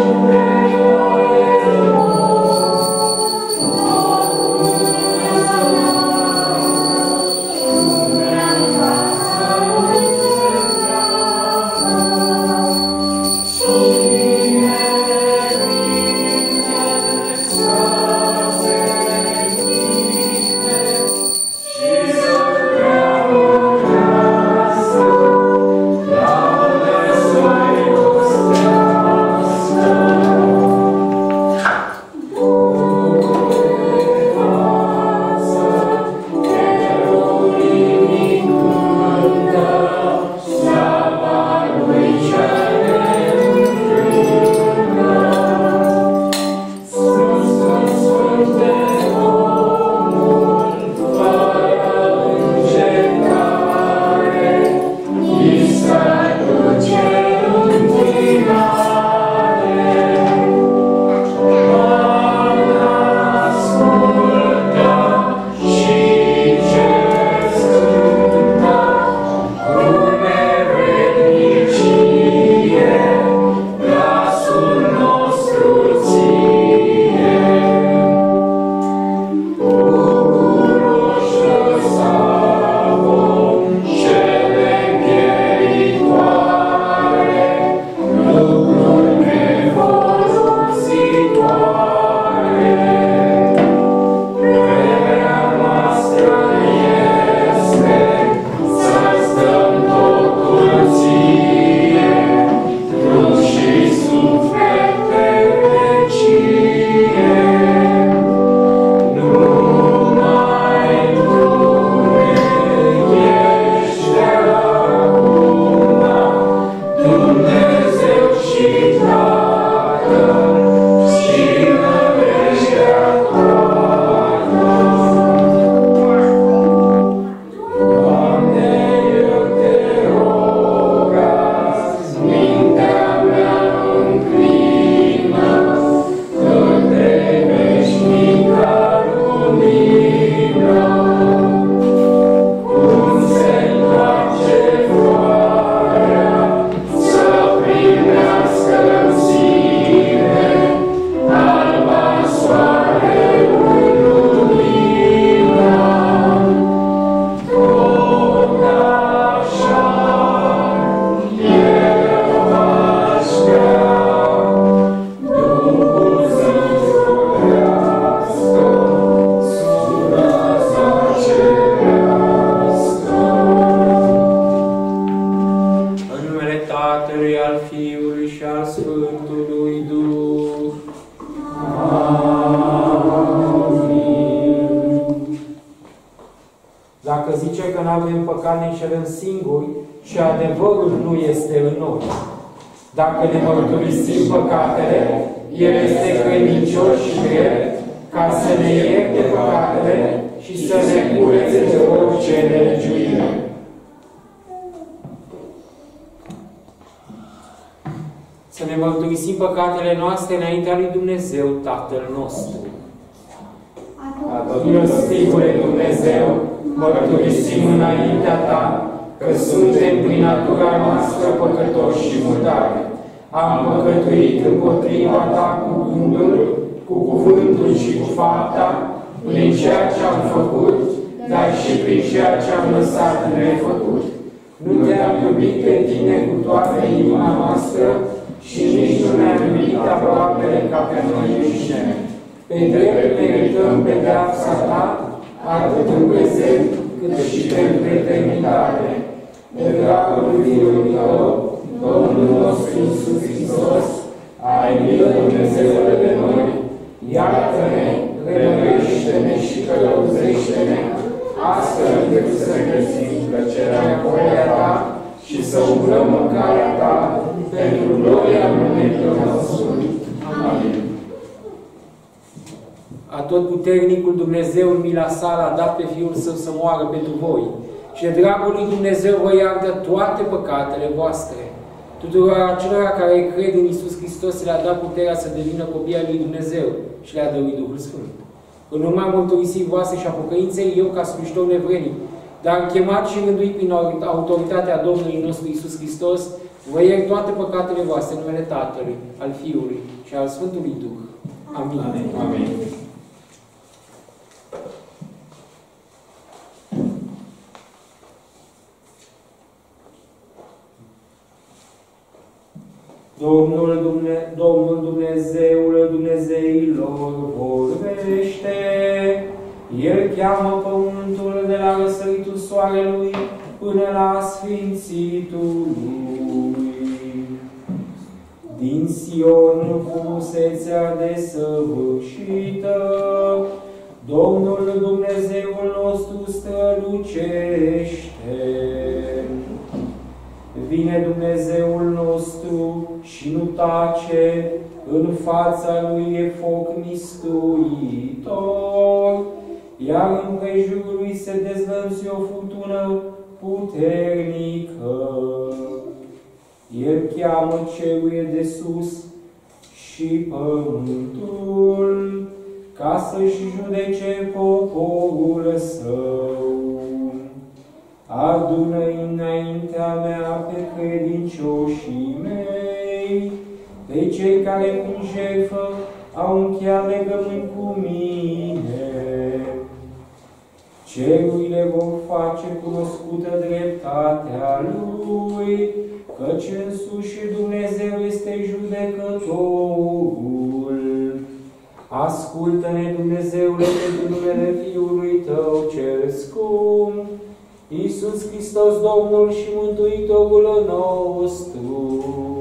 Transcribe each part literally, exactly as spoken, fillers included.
Dacă zice că nu avem păcat, ne înșelăm singuri și adevărul nu este în noi. Dacă ne mărturisim păcatele, El este credincios și drept, ca să ne ierte păcatele și să ne curețe de orice nelegiuire. Să ne mărturisim păcatele noastre înaintea lui Dumnezeu, Tatăl nostru. Milostivule Dumnezeu, mărturisim înaintea Ta că suntem prin natura noastră păcătoși și murdari. Am păcătuit împotriva Ta cu gândul, cu cuvântul și cu fapta, prin ceea ce am făcut, dar și prin ceea ce am lăsat nefăcut. Nu Te-am iubit pe Tine cu toată inima noastră și nici nu ne-am iubit aproapele ca pe noi înșine. Pe drept merităm pedeapsa Ta, atât în prezent, cât și pentru eternitate. De dragul Fiului Tău, Domnul nostru Iisus Hristos, ai milă, Dumnezeule, de noi, iartă-ne, revăiește-ne și călăuzește-ne, astfel încât să găsim plăcerea voia Ta și să umblăm în calea Ta pentru gloria numelui nostru. Amin. Atotputernicul Dumnezeu în mila sa l-a dat pe Fiul Său să moară pentru voi și de dragul lui Dumnezeu vă iartă toate păcatele voastre. Tuturor acelora care cred în Iisus Hristos le-a dat puterea să devină copii ai lui Dumnezeu și le-a dăruit Duhul Sfânt. În urma mărturisirii voastre și a pocăinței, eu, ca slujitor nevrenic, dar chemat și rânduit prin autoritatea Domnului nostru Iisus Hristos, vă iert toate păcatele voastre în numele Tatălui, al Fiului și al Sfântului Duh. Amin. Amin. Amin. Domnul, Dumne Domnul Dumnezeul Dumnezeilor vorbește. El cheamă pământul de la răsăritul soarelui până la sfințitul lui. Din Sion frumusețea desăvârșită, Domnul Dumnezeul nostru strălucește. Vine Dumnezeul nostru și nu tace, în fața lui e foc mistuitor, iar împrejurul lui se dezvăluie o furtună puternică. El cheamă cerurile de sus și pământul, ca să-și judece poporul său. Adună înaintea mea pe credincioșii mei, pe cei care prin jertfă au încheiat legământ cu mine. Cerurile vor face cunoscută dreptatea lui, căci însuși Dumnezeu este judecătorul. Ascultă-ne, Dumnezeule, pentru numele Fiului Tău cel scump, Iisus Hristos, Domnul și Mântuitorul nostru.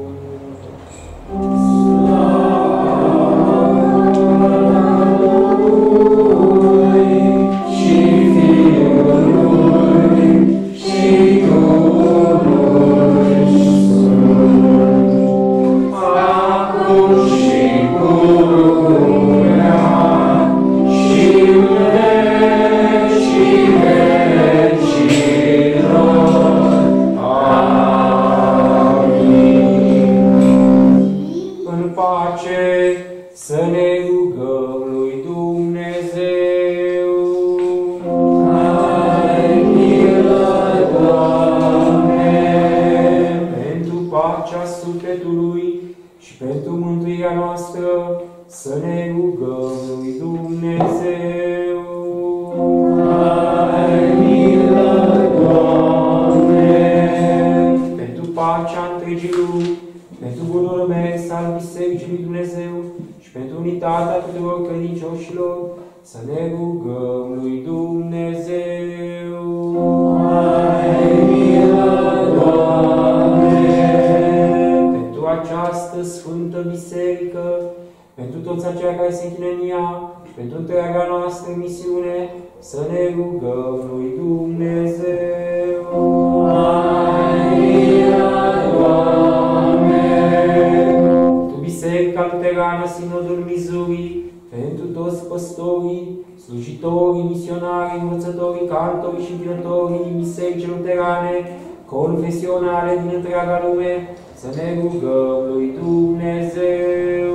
Să ne rugăm lui Dumnezeu. Ai milă, Doamne! Pentru această sfântă biserică, pentru toți aceia care se închină în ea și pentru întreaga noastră misiune, să ne rugăm lui Dumnezeu. Ai milă, Doamne! Pentru biserica luterană Sinodul Missouri, pentru toți păstorii, slujitorii, misionarii, învățătorii, cantorii și închinătorii din bisericii luterane, confesionale din întreaga lume, să ne rugăm lui Dumnezeu.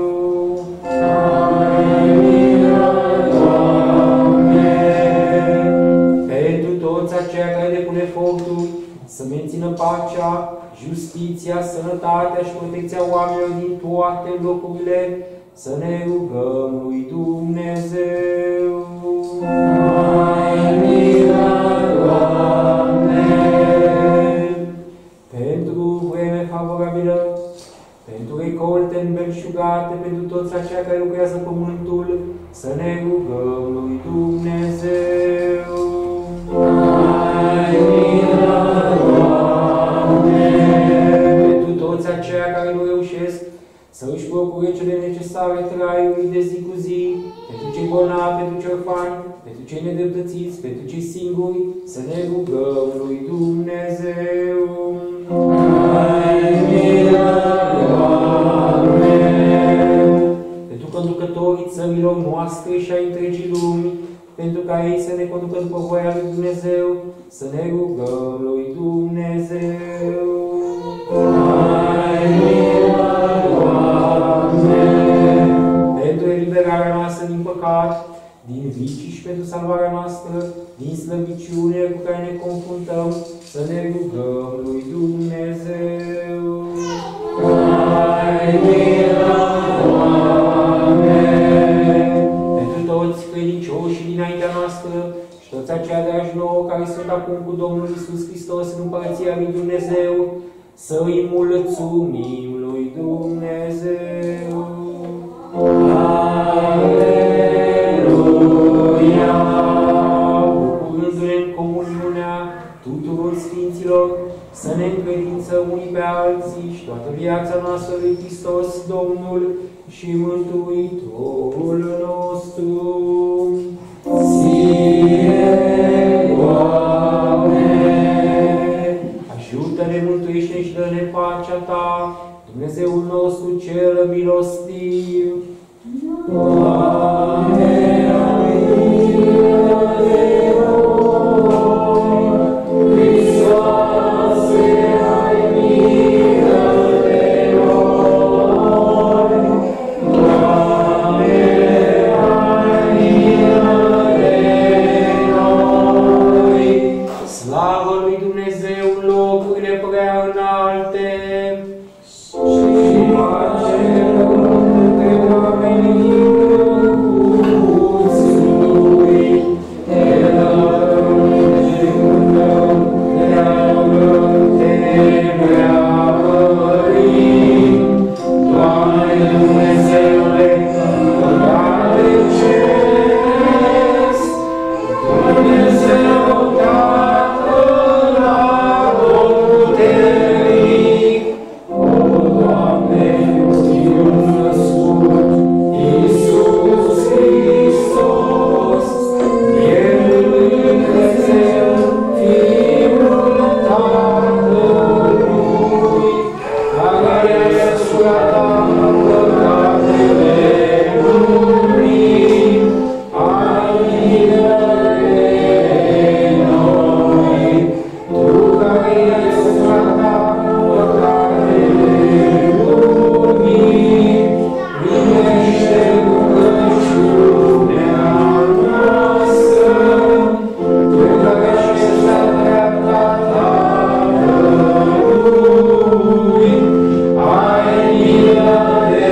Amin. Doamne! Pentru toți aceia care depun eforturi să mențină pacea, justiția, sănătatea și protecția oamenilor din toate locurile, să ne rugăm lui Dumnezeu. Ai milă, Doamne! Pentru vreme favorabilă, pentru recolte înbelșugate, pentru toți aceia care lucrează pământul, să ne rugăm lui Dumnezeu. Ai milă, Doamne! Pentru toți aceia care nu reușesc să își procure cele necesare traiului de zi cu zi, pentru cei bolnavi, pentru cei orfani, pentru cei nedreptățiți, pentru cei singuri, să ne rugăm lui Dumnezeu. Ai milă, Doamne! Pentru conducătorii țărilor noastre și ai întregii lumi, pentru ca ei să ne conducă după voia lui Dumnezeu, să ne rugăm lui Dumnezeu. Ai milă, Doamne! Pentru eliberarea noastră din păcat, din vicii și pentru salvarea noastră, din slăbiciunile cu care ne confruntăm, să ne rugăm lui Dumnezeu. Ai milă, Doamne! Pentru toți credincioșii dinaintea noastră și toți aceia dragi nouă care sunt acum cu Domnul Iisus Hristos în Împărăția lui Dumnezeu, să îi mulțumim lui Dumnezeu. Aleluia! Bucurându-ne în comuniunea tuturor Sfinților, să ne încredințăm unii pe alții și toată viața noastră lui Hristos, Domnul și Mântuitorul nostru. Ție, Doamne! Ajută-ne, mântuiește și dă-ne pacea Ta, Dumnezeul nostru cel milostiv. Doamne, ai milă de noi! Hristoase, ai milă de noi! Doamne, ai milă de noi! Slavă lui Dumnezeu în locurile prea înalte Și pace între oamenii plăcuți lui, te lăudăm, te laudăm, te preamărim. Doamne Dumnezeule, Doamne Ceresc, Dumnezeu Tatăl atotputernic, o Doamne, Fiul născut, Iisus Hristos, El Dumnezeu, Fiul Tatălui, care ai răsculat păcatele lumii, ai milă de noi. Tu care ai răsculat păcatele lumii, primește rugăciunea noastră. Tu care ești la dreapta Tatălui, ai milă de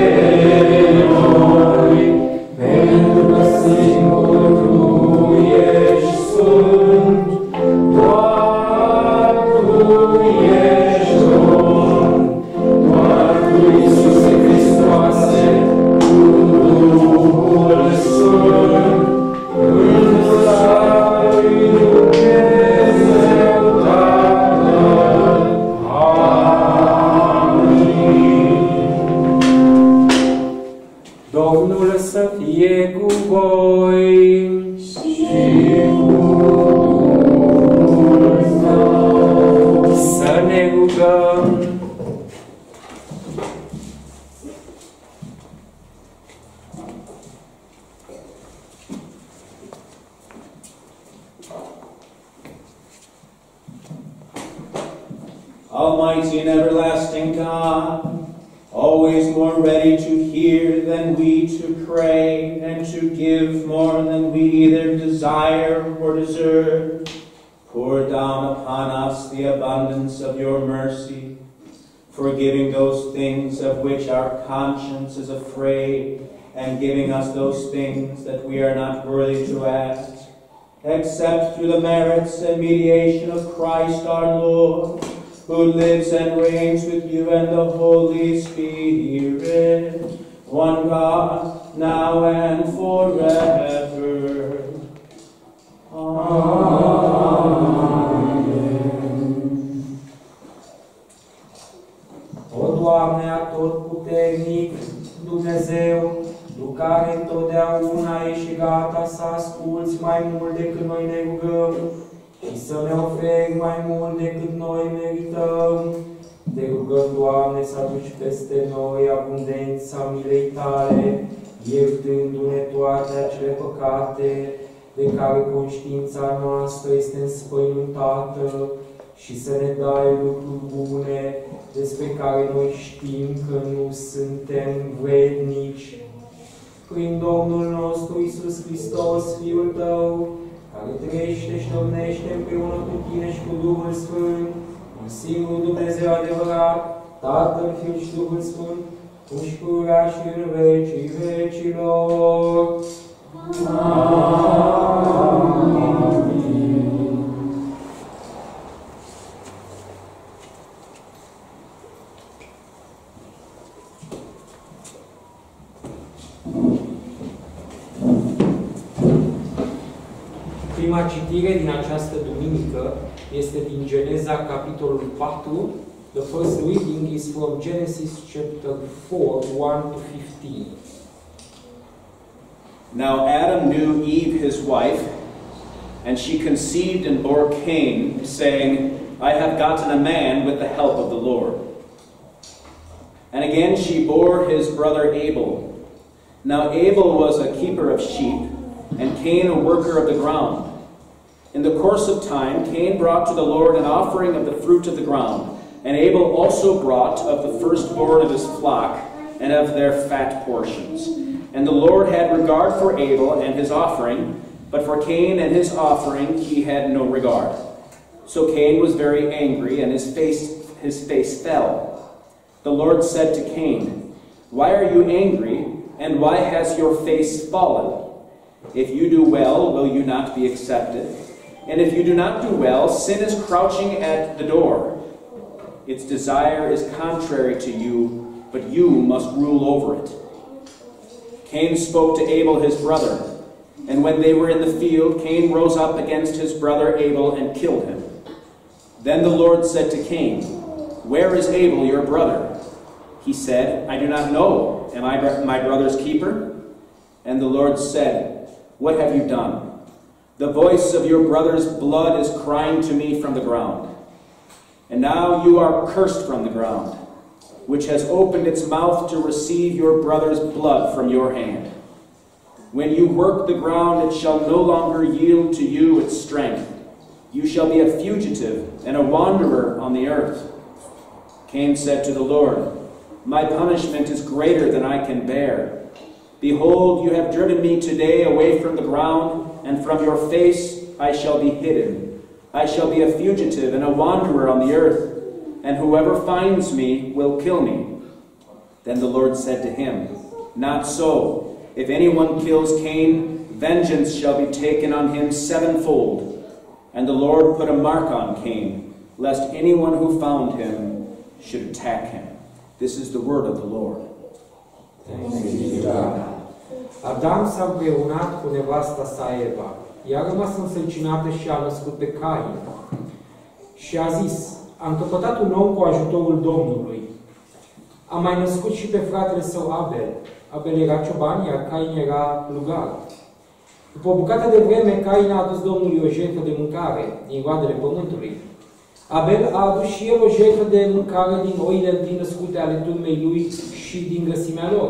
noi, pentru că singur Tu ești sfânt, doar Tu ești Domn, doar Tu, Iisuse Hristoase, cu Duhul Sfânt, în slavă lui Dumnezeu Tatăl. Amin. Domnul să fie cu voi. Și cu Duhul Său. Să ne rugăm. Almighty and everlasting God, always more ready to hear than we to pray, and to give more than we either desire or deserve, pour down upon us the abundance of your mercy, forgiving those things of which our conscience is afraid, and giving us those things that we are not worthy to ask, except through the merits and mediation of Christ our Lord, who lives and reigns with you and the Holy Spirit, one God, now and forever. Amen. O Doamne atotputernic, Dumnezeu, Tu care întotdeauna ești gata să asculți mai mult decât noi ne rugăm și să ne oferi mai mult decât noi merităm, Te rugăm, Doamne, să aduci peste noi abundența milei Tale, iertându-ne toate acele păcate de care conștiința noastră este înspăimântată și să ne dai lucruri bune despre care noi știm că nu suntem vrednici. Prin Domnul nostru Iisus Hristos, Fiul Tău, care trăiește și domnește împreună cu tine și cu Duhul Sfânt, un singur Dumnezeu adevărat, Tatăl, Fiul și Duhul Sfânt, cum și pururea și în vecii vecilor. Amin. Prima citire din această duminică este din Geneza, capitolul patru. The first reading is from Genesis chapter four, one to fifteen. Now Adam knew Eve his wife, and she conceived and bore Cain, saying, I have gotten a man with the help of the Lord. And again she bore his brother Abel. Now Abel was a keeper of sheep, and Cain a worker of the ground. In the course of time, Cain brought to the Lord an offering of the fruit of the ground, and Abel also brought of the firstborn of his flock and of their fat portions. And the Lord had regard for Abel and his offering, but for Cain and his offering he had no regard. So Cain was very angry, and his face, his face fell. The Lord said to Cain, Why are you angry, and why has your face fallen? If you do well, will you not be accepted? And if you do not do well, sin is crouching at the door. Its desire is contrary to you, but you must rule over it. Cain spoke to Abel his brother, and when they were in the field, Cain rose up against his brother Abel and killed him. Then the Lord said to Cain, Where is Abel your brother? He said, I do not know. Am I my brother's keeper? And the Lord said, What have you done? The voice of your brother's blood is crying to me from the ground. And now you are cursed from the ground, which has opened its mouth to receive your brother's blood from your hand. When you work the ground, it shall no longer yield to you its strength. You shall be a fugitive and a wanderer on the earth. Cain said to the Lord, My punishment is greater than I can bear. Behold, you have driven me today away from the ground, and from your face I shall be hidden. I shall be a fugitive and a wanderer on the earth, and whoever finds me will kill me. Then the Lord said to him, Not so. If anyone kills Cain, vengeance shall be taken on him sevenfold. And the Lord put a mark on Cain, lest anyone who found him should attack him. This is the word of the Lord. Adam s-a împreunat cu nevasta sa Eva. Ea a rămas însărcinată și a născut pe Cain. Și a zis, am căpătat un om cu ajutorul Domnului. Am mai născut și pe fratele său Abel. Abel era cioban, iar Cain era plugar. După o bucată de vreme, Cain a adus Domnului o jertfă de mâncare din roadele pământului. Abel a adus și el o jertfă de mâncare din oile întâi născute ale turmei lui și din grăsimea lor.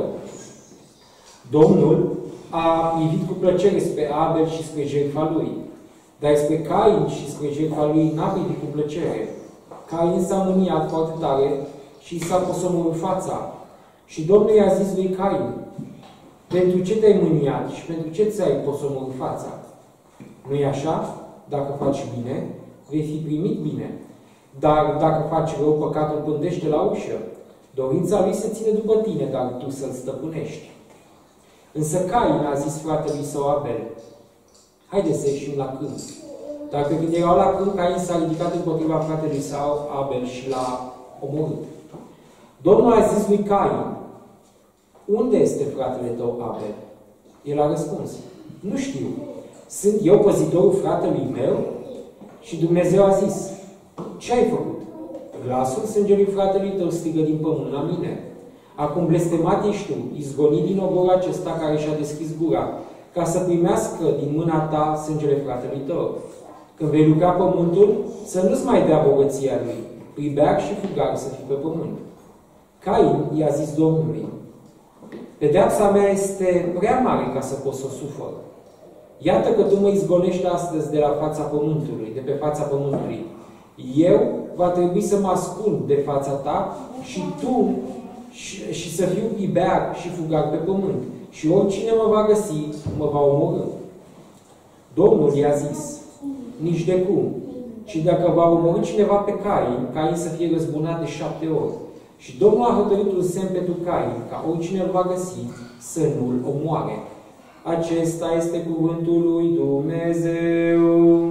Domnul a privit cu plăcere spre Abel și spre jertfa lui, dar spre Cain și spre jertfa lui n-a privit cu plăcere. Cain s-a mâniat foarte tare și s-a posomorât fața. Și Domnul i-a zis lui Cain, pentru ce te-ai mâniat și pentru ce ți-ai posomorât fața? Nu-i așa? Dacă faci bine, vei fi primit bine. Dar dacă faci rău, păcatul pândește la ușă. Dorința lui se ține după tine, dar tu să-l stăpânești. Însă Cain a zis fratelui său Abel, haideți să ieșim la câmp. Dar când erau la câmp, Cain s-a ridicat împotriva fratelui său Abel și l-a omorât. Domnul a zis lui Cain, unde este fratele tău Abel? El a răspuns, nu știu. Sunt eu păzitorul fratelui meu? Și Dumnezeu a zis, ce ai făcut? Glasul sângelui fratelui tău strigă din pământ la mine. Acum blestemat ești tu, izgonit din ogorul acesta care și-a deschis gura, ca să primească din mâna ta sângele fratelui tău. Când vei lucra pământul, să nu-ți mai dea bogăția lui, pribeag și fugar să fii pe pământ. Cain i-a zis Domnului, pedeapsa mea este prea mare ca să pot să o sufăr. Iată că tu mă izgonești astăzi de la fața pământului, de pe fața pământului. Eu va trebui să mă ascund de fața ta și tu și, și să fiu ibeag și fugar pe pământ. Și oricine mă va găsi, mă va omorî. Domnul i-a zis, nici de cum, ci dacă va omorî cineva pe Cain, Cain să fie răzbunat de șapte ori. Și Domnul a hotărât un semn pentru Cain, ca oricine îl va găsi, să nu-l omoare. Acesta este cuvântul lui Dumnezeu.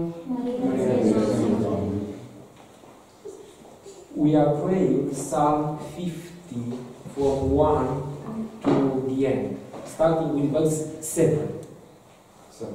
We are praying Psalm fifty from one to the end, starting with verse seven. So.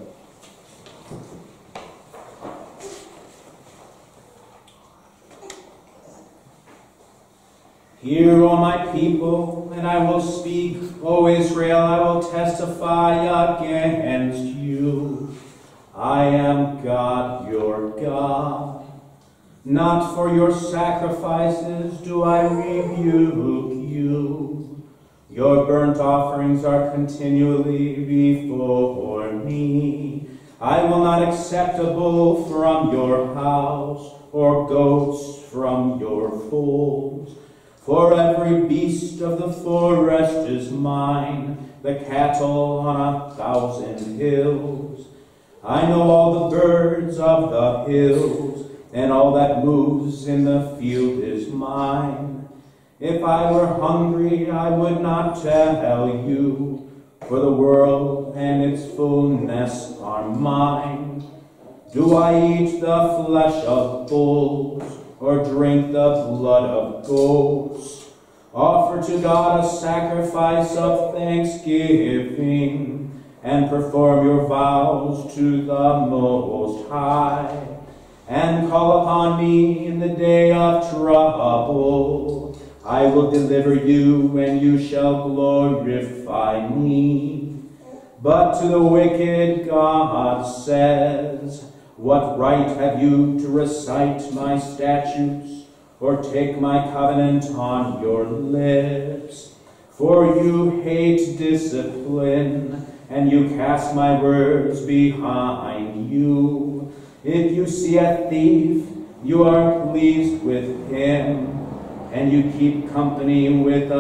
Hear, O my people, and I will speak. O Israel, I will testify against you. I am God, your God. Not for your sacrifices do I rebuke you. Your burnt offerings are continually before me. I will not accept a bull from your house, or goats from your folds. For every beast of the forest is mine, the cattle on a thousand hills. I know all the birds of the hills, and all that moves in the field is mine. If I were hungry, I would not tell you, for the world and its fullness are mine. Do I eat the flesh of bulls, or drink the blood of goats? Offer to God a sacrifice of thanksgiving, and perform your vows to the Most High. And call upon me in the day of trouble. I will deliver you, and you shall glorify me. But to the wicked God says, what right have you to recite my statutes, or take my covenant on your lips? For you hate discipline, and you cast my words behind you. If you see a thief, you are pleased with him, and you keep company with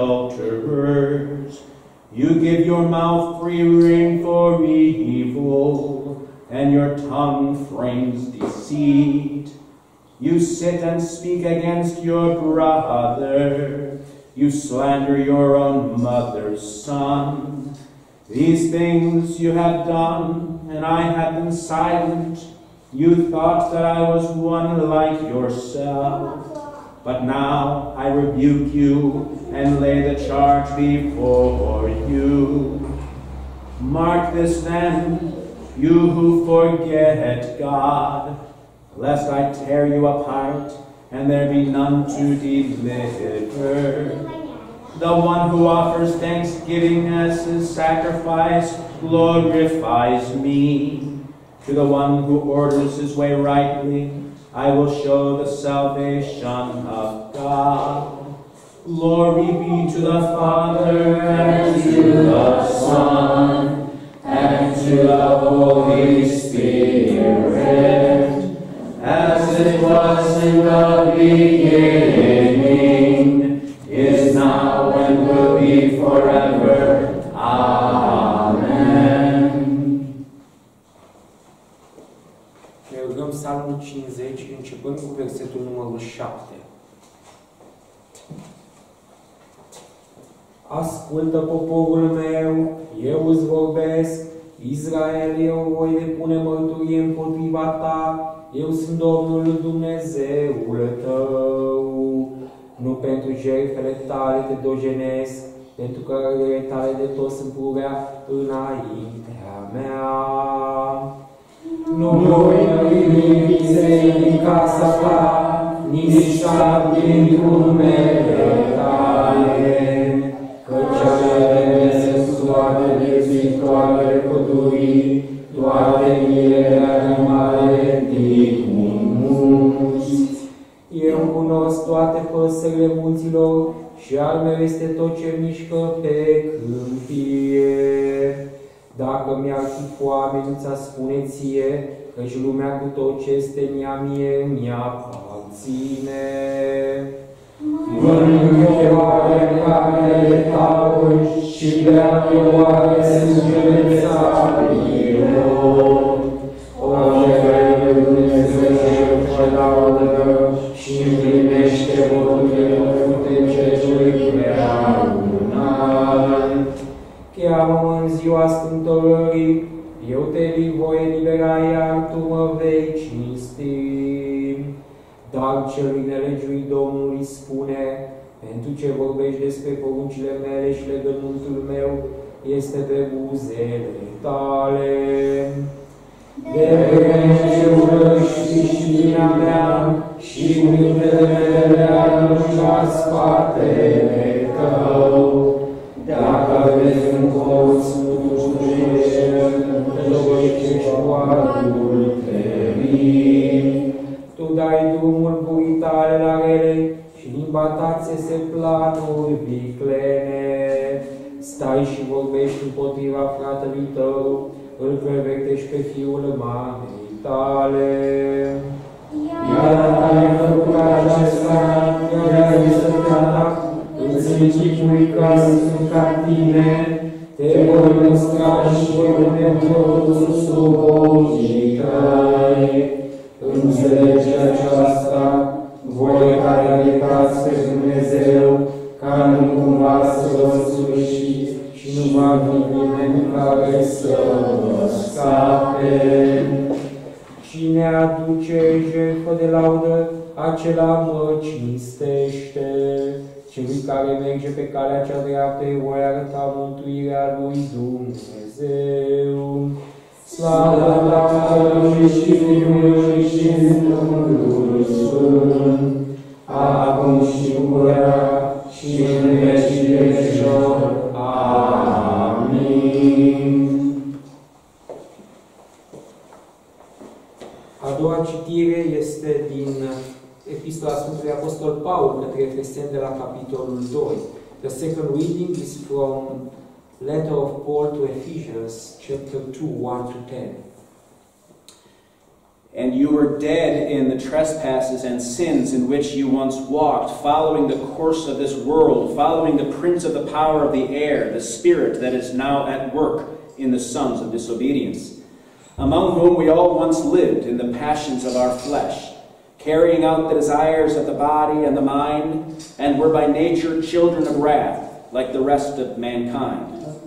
adulterers. You give your mouth free rein for evil, and your tongue frames deceit. You sit and speak against your brother. You slander your own mother's son. These things you have done, and I have been silent. You thought that I was one like yourself. But now I rebuke you and lay the charge before you. Mark this then, you who forget God, lest I tear you apart and there be none to deliver. The one who offers thanksgiving as his sacrifice glorifies me. To the one who orders his way rightly, I will show the salvation of God. Glory be to the Father, and to the Son, and to the Holy Spirit, as it was in the beginning, is now, and will be forever. Amen. Ne rugăm Psalmul cincizeci, începând cu versetul numărul șapte. Ascultă, poporul meu, eu îți vorbesc, Israel, eu voi depune mărturie împotriva ta, eu sunt Domnul Dumnezeul tău. Nu pentru jertfele tale te dojenesc, pentru că răile tale de tot sunt purea înaintea mea. Nu voi primi vizei din casa ta, nici șap din drumele tale, căci ale sunt toate viețuitoarele pădurii, toate miile animale din munți. Eu cunosc toate păsările munților și al meu este tot ce mișcă pe câmpie. Dacă mi-ar fi foame, nu ți-a spune ție, căci lumea cu tot ce este în ea mie mi-a aparține. Mănânc eu oare carnele tauri și beau eu oare sângele țarilor. laudă și împlinește voturile puternice celui prea înalt. Cheamă-mă în ziua strâmtorării, eu te voi elibera, iar tu mă vei cinsti. Dar celui nelegiuit Domnului spune, pentru ce vorbești despre poruncile mele și legământul meu, este pe buzele tale. De vreme ce urăști știrea mea și cuvintele mele le arunci la spatele tău, dacă vezi un colț, nu fugește, te lovești cu adulterii. Tu dai drumul purii tale la rele și limba ta țese planuri viclene. Stai și vorbești împotriva fratelui tău, îl prevectești pe fiul mamei tale. Iar ai făcut aceasta, iar ai să te atac, îți închipui ca sunt ca tine, te voi mustra și voi pune totul sub ochii tăi. Înțelege aceasta, voi care iertați pe Dumnezeu, ca nu cumva să vă sfârșiți și nu va fi nimeni care să vă scape. Cine aduce jertfă de laudă, acela mă cinstește. Celui care merge pe calea cea dreaptă îi voi arăta mântuirea lui Dumnezeu. Slavă Tatălui și Fiului și Duhului Sfânt, acum și purea și în vecii vecilor. Amin. A doua citire este din Epistola Sfântului Apostol Paul către Efeseni de la capitolul doi. The second reading is from Letter of Paul to Ephesians, chapter two, one to ten. And you were dead in the trespasses and sins in which you once walked, following the course of this world, following the prince of the power of the air, the spirit that is now at work in the sons of disobedience, among whom we all once lived in the passions of our flesh, carrying out the desires of the body and the mind, and were by nature children of wrath, like the rest of mankind.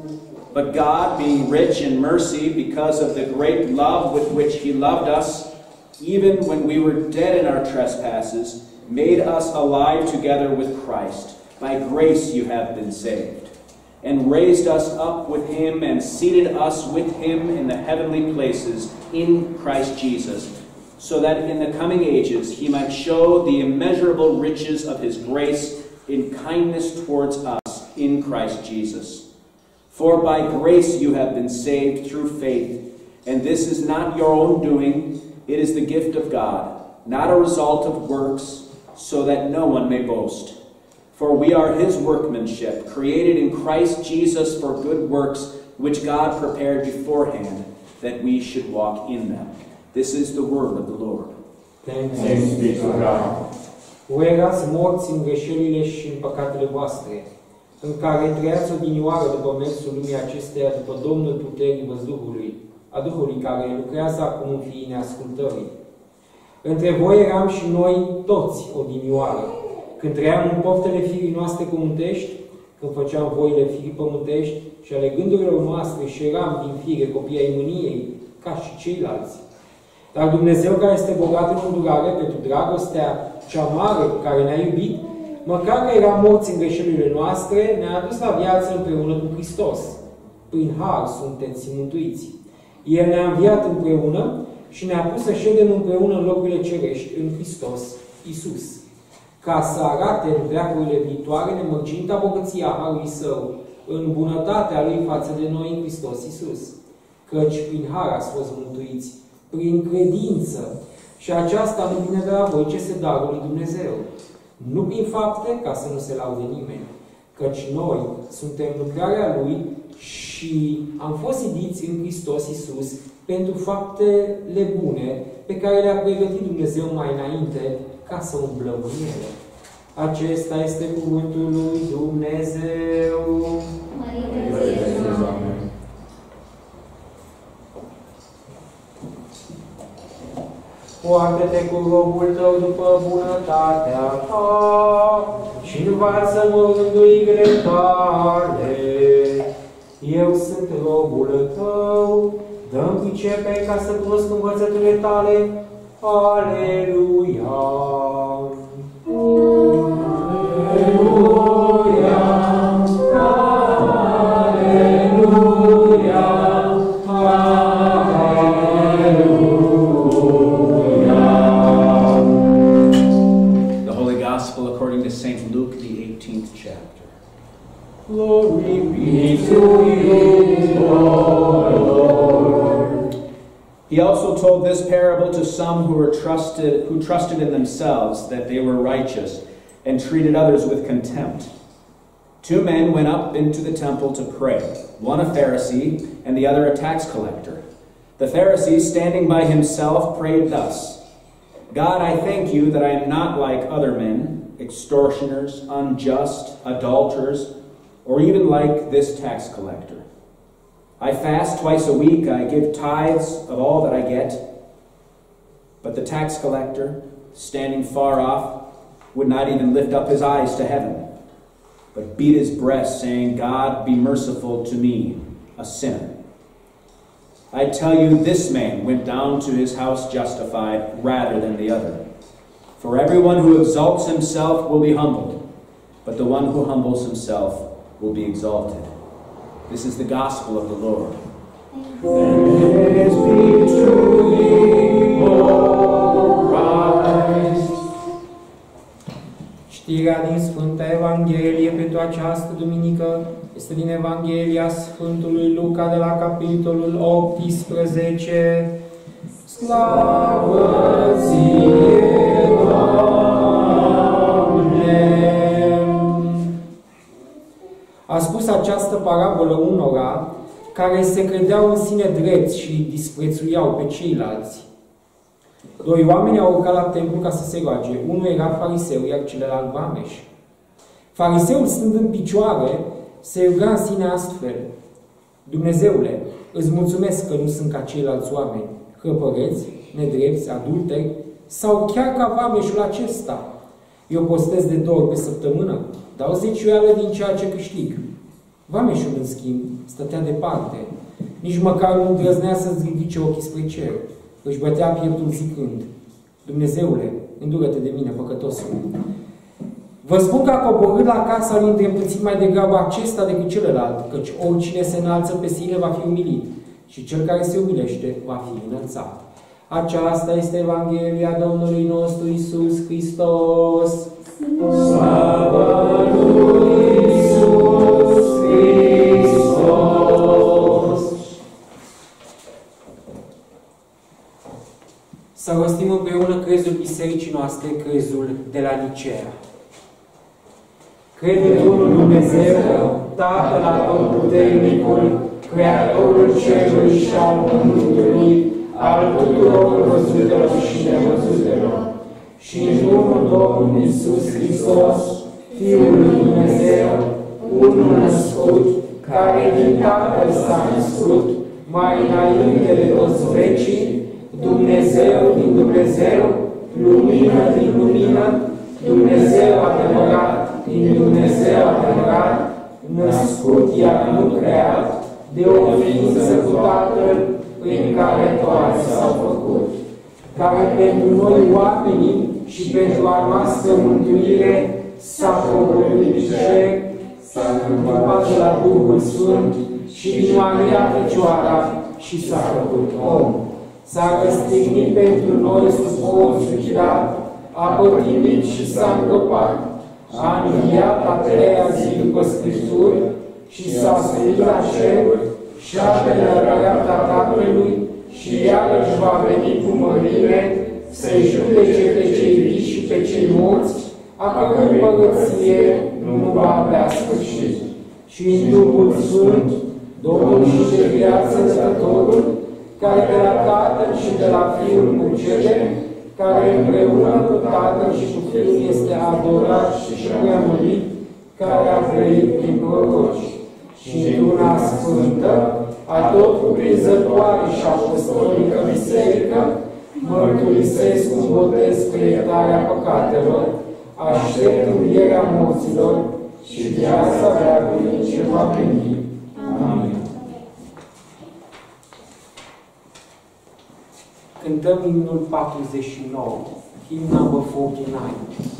But God, being rich in mercy because of the great love with which He loved us, even when we were dead in our trespasses, made us alive together with Christ. By grace you have been saved, and raised us up with Him and seated us with Him in the heavenly places in Christ Jesus, so that in the coming ages He might show the immeasurable riches of His grace in kindness towards us in Christ Jesus. For by grace you have been saved through faith, and this is not your own doing, it is the gift of God, not a result of works, so that no one may boast. For we are His workmanship, created in Christ Jesus for good works, which God prepared beforehand, that we should walk in them. This is the word of the Lord. Thanks be to God. Voi erați morți în greșelile și în păcatele voastre, în care trăiați odinioară după mersul lumii acesteia, după domnul puterii văzduhului, a Duhului care lucrează acum în fiii neascultării. Între voi eram și noi toți odinioară, când trăiam în poftele firii noastre pământești, când făceam voile firii pământești și ale gândurilor noastre și eram din fire copii ai mâniei, ca și ceilalți. Dar Dumnezeu, care este bogat în îndurare pentru dragostea cea mare cu care ne-a iubit, măcar că eram morți în greșelile noastre, ne-a adus la viață împreună cu Hristos. Prin har sunteți mântuiți. El ne-a înviat împreună și ne-a pus să ședem împreună în locurile cerești, în Hristos Iisus, ca să arate în veacurile viitoare nemărginita bogăția harului Său, în bunătatea Lui față de noi în Hristos Iisus. Căci prin har ați fost mântuiți, prin credință, și aceasta nu vine de la voi, ce se darul lui Dumnezeu. Nu prin fapte, ca să nu se laude nimeni, căci noi suntem lucrarea Lui și am fost zidiți în Hristos Iisus pentru faptele bune pe care le-a pregătit Dumnezeu mai înainte ca să umblăm în ele. Acesta este cuvântul lui Dumnezeu. Poartă-te cu robul tău după bunătatea ta și învață-mă rânduirile tale. Eu sunt robul tău, dă-mi pricepere ca să cunosc învățăturile tale. Aleluia! Aleluia! Aleluia! According to Saint Luke, the eighteenth chapter. Glory be to you, Lord. He also told this parable to some who were trusted, who trusted in themselves that they were righteous and treated others with contempt. Two men went up into the temple to pray, one a Pharisee and the other a tax collector. The Pharisee, standing by himself, prayed thus: God, I thank you that I am not like other men, extortioners, unjust, adulterers, or even like this tax collector. I fast twice a week, I give tithes of all that I get. But the tax collector, standing far off, would not even lift up his eyes to heaven, but beat his breast, saying, God, be merciful to me, a sinner. I tell you, this man went down to his house justified rather than the other. For everyone who exalts himself will be humbled, but the one who humbles himself will be exalted. This is the gospel of the Lord. Praise be to thee, O Christ. Știrea din Sfânta Evanghelie pentru această duminică este din Evanghelia Sfântului Luca de la capitolul optsprezece. Slavă ție, Doamne! A spus această parabolă unora care se credeau în sine drepți și disprețuiau pe ceilalți. Doi oameni au urcat la templu ca să se roage. Unul era fariseu, iar celălalt vameș. Fariseul, stând în picioare, se ruga în sine astfel: Dumnezeule, îți mulțumesc că nu sunt ca ceilalți oameni, hăpăreți, nedrepți, adulteri, sau chiar ca vameșul acesta. Eu postez de două ori pe săptămână, dau zecioială din ceea ce câștig. Vameșul, în schimb, stătea departe, nici măcar nu îndrăznea să-ți ridice ochii spre cer. Își bătea pieptul zicând: Dumnezeule, îndură-te de mine, păcătosul. Vă spun că a coborât la casa lui îndreptățit mai degrabă acesta decât celălalt, căci oricine se înalță pe sine va fi umilit și cel care se umilește va fi înălțat. Aceasta este Evanghelia Domnului nostru Iisus Hristos. Slavă lui Iisus Hristos! Să rostim împreună crezul bisericii noastre, crezul de la Nicea. Cred într-unul Dumnezeu, Tatăl Atotputernicul, Creatorul cerului și al pământului, al tuturor văzutelor și nevăzutelor, și într-unul Domnul Iisus Hristos, Fiul lui Dumnezeu, unul născut, care din Tatăl s-a născut, mai înainte de toți vecii, Dumnezeu din Dumnezeu, lumină din lumină, Dumnezeu adevărat din Dumnezeu adevărat, născut, iar nu creat, de o ființă cu Tatăl, prin care toate s-au făcut, care pentru noi oamenii și pentru a noastră mântuire s-a coborât din cer, s-a întâmplat de la Duhul Sfânt și din Maria Fecioara și s-a făcut om. S-a răstignit pentru noi sub Ponțiu Pilat, a pătimit și s-a îngropat, a înviat a treia zi după Scripturi și s-a suit la cer și a pe dreapta Tatălui și iarăși va veni cu mărire să-i judece pe cei vii și pe cei morți, a cărui împărăție nu va avea sfârșit. Și în Duhul Sfânt, Domnul și de viață Sătătorul, care de la Tatăl și de la Fiul curgere, care împreună cu Tatăl și cu Fiul este adorat și preamărit, care a trăit prin proroci, și într-una sfântă, a tot cuprinzătoare și apostolică biserică, mărturisesc cu botez cu iertarea păcatelor, aștept învierea morților și viața veacului ce va veni. Amin. Cântăm imnul patruzeci și nouă, hymn number forty-nine.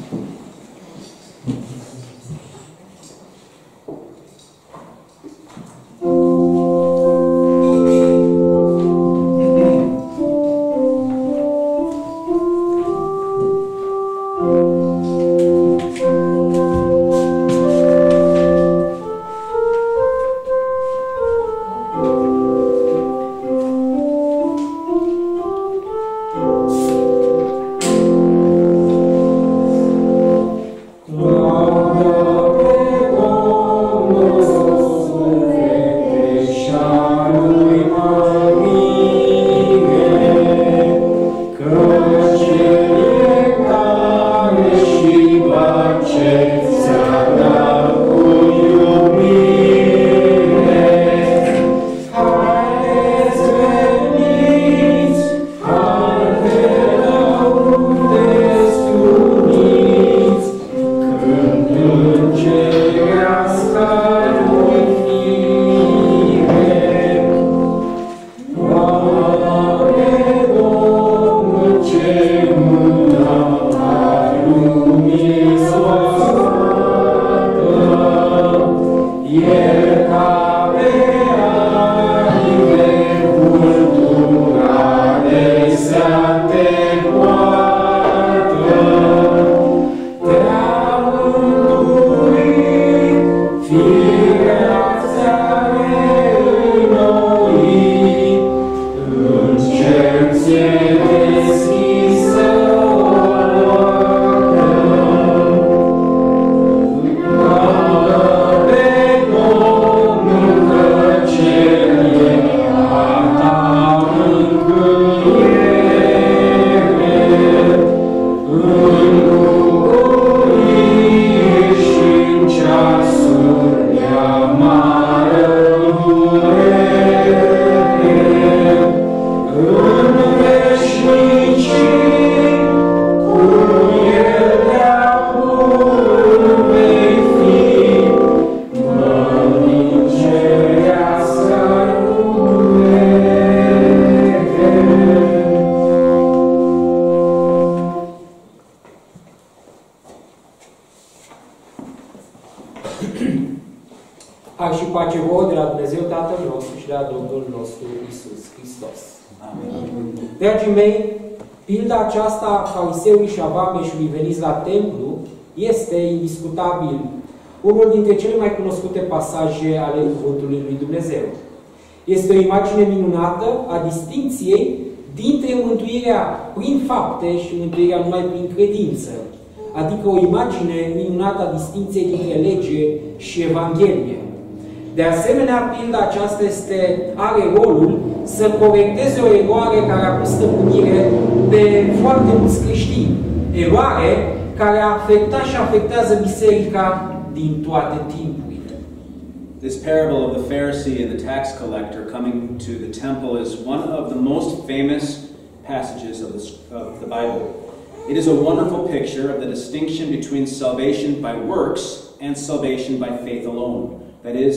Har și pace vouă de la Dumnezeu Tatăl nostru și de la Domnul nostru Iisus Hristos. Amin. Dragii mei, pilda aceasta a fariseului și a vameșului veniți la templu este indiscutabil unul dintre cele mai cunoscute pasaje ale Cuvântului lui Dumnezeu. Este o imagine minunată a distincției dintre mântuirea prin fapte și mântuirea numai prin credință, adică o imagine minunată a distincției dintre lege și Evanghelie. De asemenea, pilda aceasta este, are rolul să corecteze o eroare care a pus stăpânire pe foarte mulți creștini. Eroare care a afectat și afectează biserica din toate timpurile. This parable of the Pharisee and the tax collector coming to the temple is one of the most famous passages of the, of the Bible. It is a wonderful picture of the distinction between salvation by works and salvation by faith alone. That is,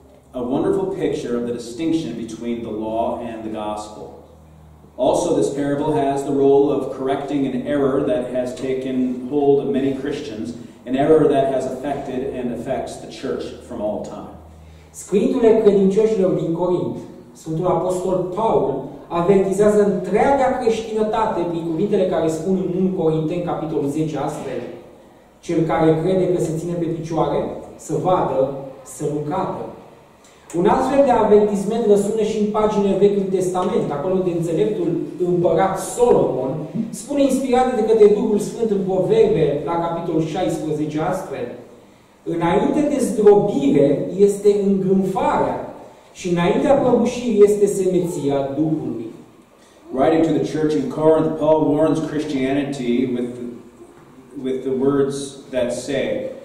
a wonderful picture of the distinction between the law and the gospel. Also, this parable has the role of correcting an error that has taken hold of many Christians, an error that has affected and affects the church from all time. Scriindu-le credincioșilor din Corint, Sfântul Apostol Paul avertizează întreaga creștinătate prin cuvintele care spun în unu Corinteni, capitolul zece, astfel: cel care crede că se ține pe picioare, să vadă, să nu cadă. Un astfel de avertisment răsună și în paginile Vechiului Testament, acolo de înțeleptul împărat Solomon spune, inspirat de către Duhul Sfânt în Proverbe, la capitolul șaisprezece, astfel: înainte de zdrobire este îngânfarea și înaintea prăbușirii este semeția Duhului. Writing to the church in Corinth, Paul warns Christianity with the, with the words that say,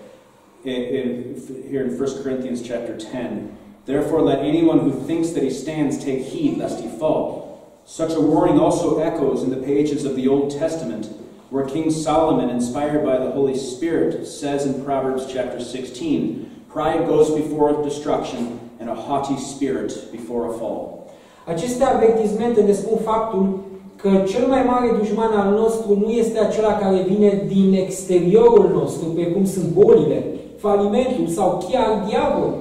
in, in, here in First Corinthians chapter ten, therefore let anyone who thinks that he stands take heed lest he fall. Such a warning also echoes in the pages of the Old Testament, where King Solomon, inspired by the Holy Spirit, says in Proverbs chapter sixteen, "Pride goes before destruction, and a haughty spirit before a fall." Aceste avertismente ne spun faptul că cel mai mare dușman al nostru nu este acela care vine din exteriorul nostru, precum sunt bolile, falimentul sau chiar diavolul.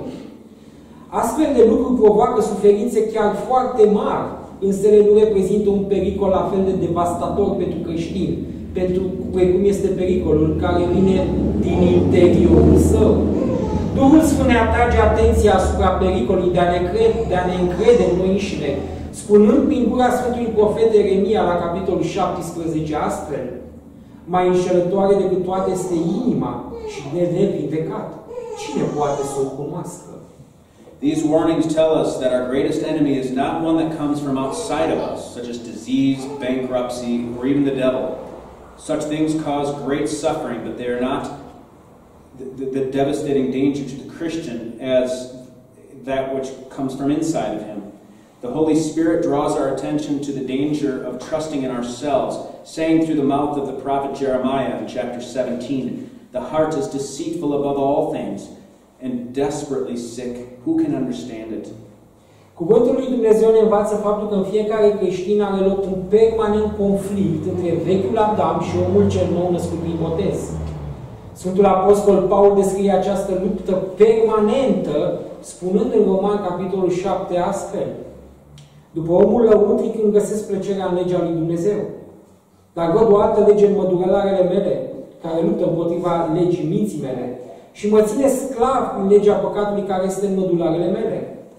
Astfel de lucruri provoacă suferințe chiar foarte mari, însă ele nu reprezintă un pericol la fel de devastator pentru creștini, pentru precum este pericolul care vine din interiorul său. Duhul Sfânt ne atrage atenția asupra pericolului de a ne, crede, de a ne încrede în noi înșine, spunând prin gura Sfântului Profet Ieremia la capitolul șaptesprezece astfel: mai înșelătoare decât toate este inima și de nevindecat. Cine poate să o cunoască? These warnings tell us that our greatest enemy is not one that comes from outside of us, such as disease, bankruptcy, or even the devil. Such things cause great suffering, but they are not the, the, the devastating danger to the Christian as that which comes from inside of him. The Holy Spirit draws our attention to the danger of trusting in ourselves, saying through the mouth of the prophet Jeremiah in chapter seventeen, "The heart is deceitful above all things, and desperately sick. Who can understand it?" Cuvântul lui Dumnezeu ne învață faptul că în fiecare creștin are loc un permanent conflict între vechiul Adam și omul cel nou născut prin botez. Sfântul Apostol Paul descrie această luptă permanentă, spunând în Roman capitolul șapte astfel: "După omul lăuntric îmi găsesc plăcerea în legea lui Dumnezeu, dar văd o altă lege în mădularele mele, care luptă împotriva legii minții mele și mă ține sclav prin legea păcatului care este în mădularele mele.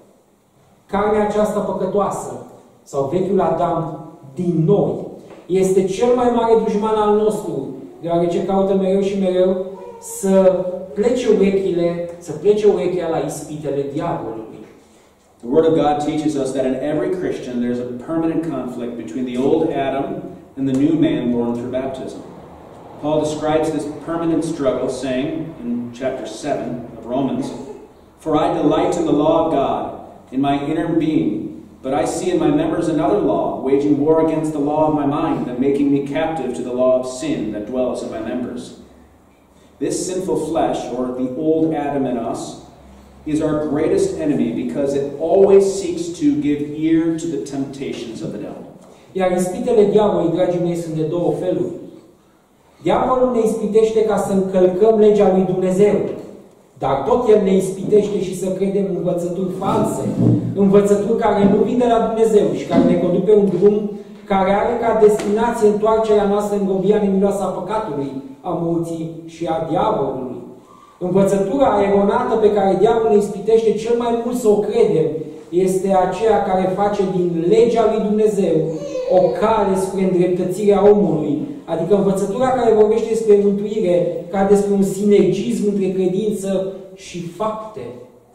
Carnea aceasta păcătoasă, sau vechiul Adam din noi, este cel mai mare dușman al nostru, deoarece caută mereu și mereu să plece urechile, să plece urechea la ispitele diavolului." The Word of God teaches us that in every Christian there's a permanent conflict between the old Adam and the new man born through baptism. Paul describes this permanent struggle, saying in chapter seven of Romans, "For I delight in the law of God, in my inner being, but I see in my members another law, waging war against the law of my mind, and making me captive to the law of sin that dwells in my members." This sinful flesh, or the old Adam in us, is our greatest enemy because it always seeks to give ear to the temptations of the devil. Iar ispitele diavolului, dragii mei, sunt de două feluri. Diavolul ne ispitește ca să încălcăm legea lui Dumnezeu, dar tot el ne ispitește și să credem învățături false, învățături care nu vin de la Dumnezeu și care ne conduc pe un drum care are ca destinație întoarcerea noastră în robia nemiloasă a păcatului, a morții și a diavolului. Învățătura eronată pe care diavolul ne ispitește cel mai mult să o credem este aceea care face din legea lui Dumnezeu o cale spre îndreptățirea omului, adică învățătura care vorbește despre mântuire ca despre un sinergism între credință și fapte.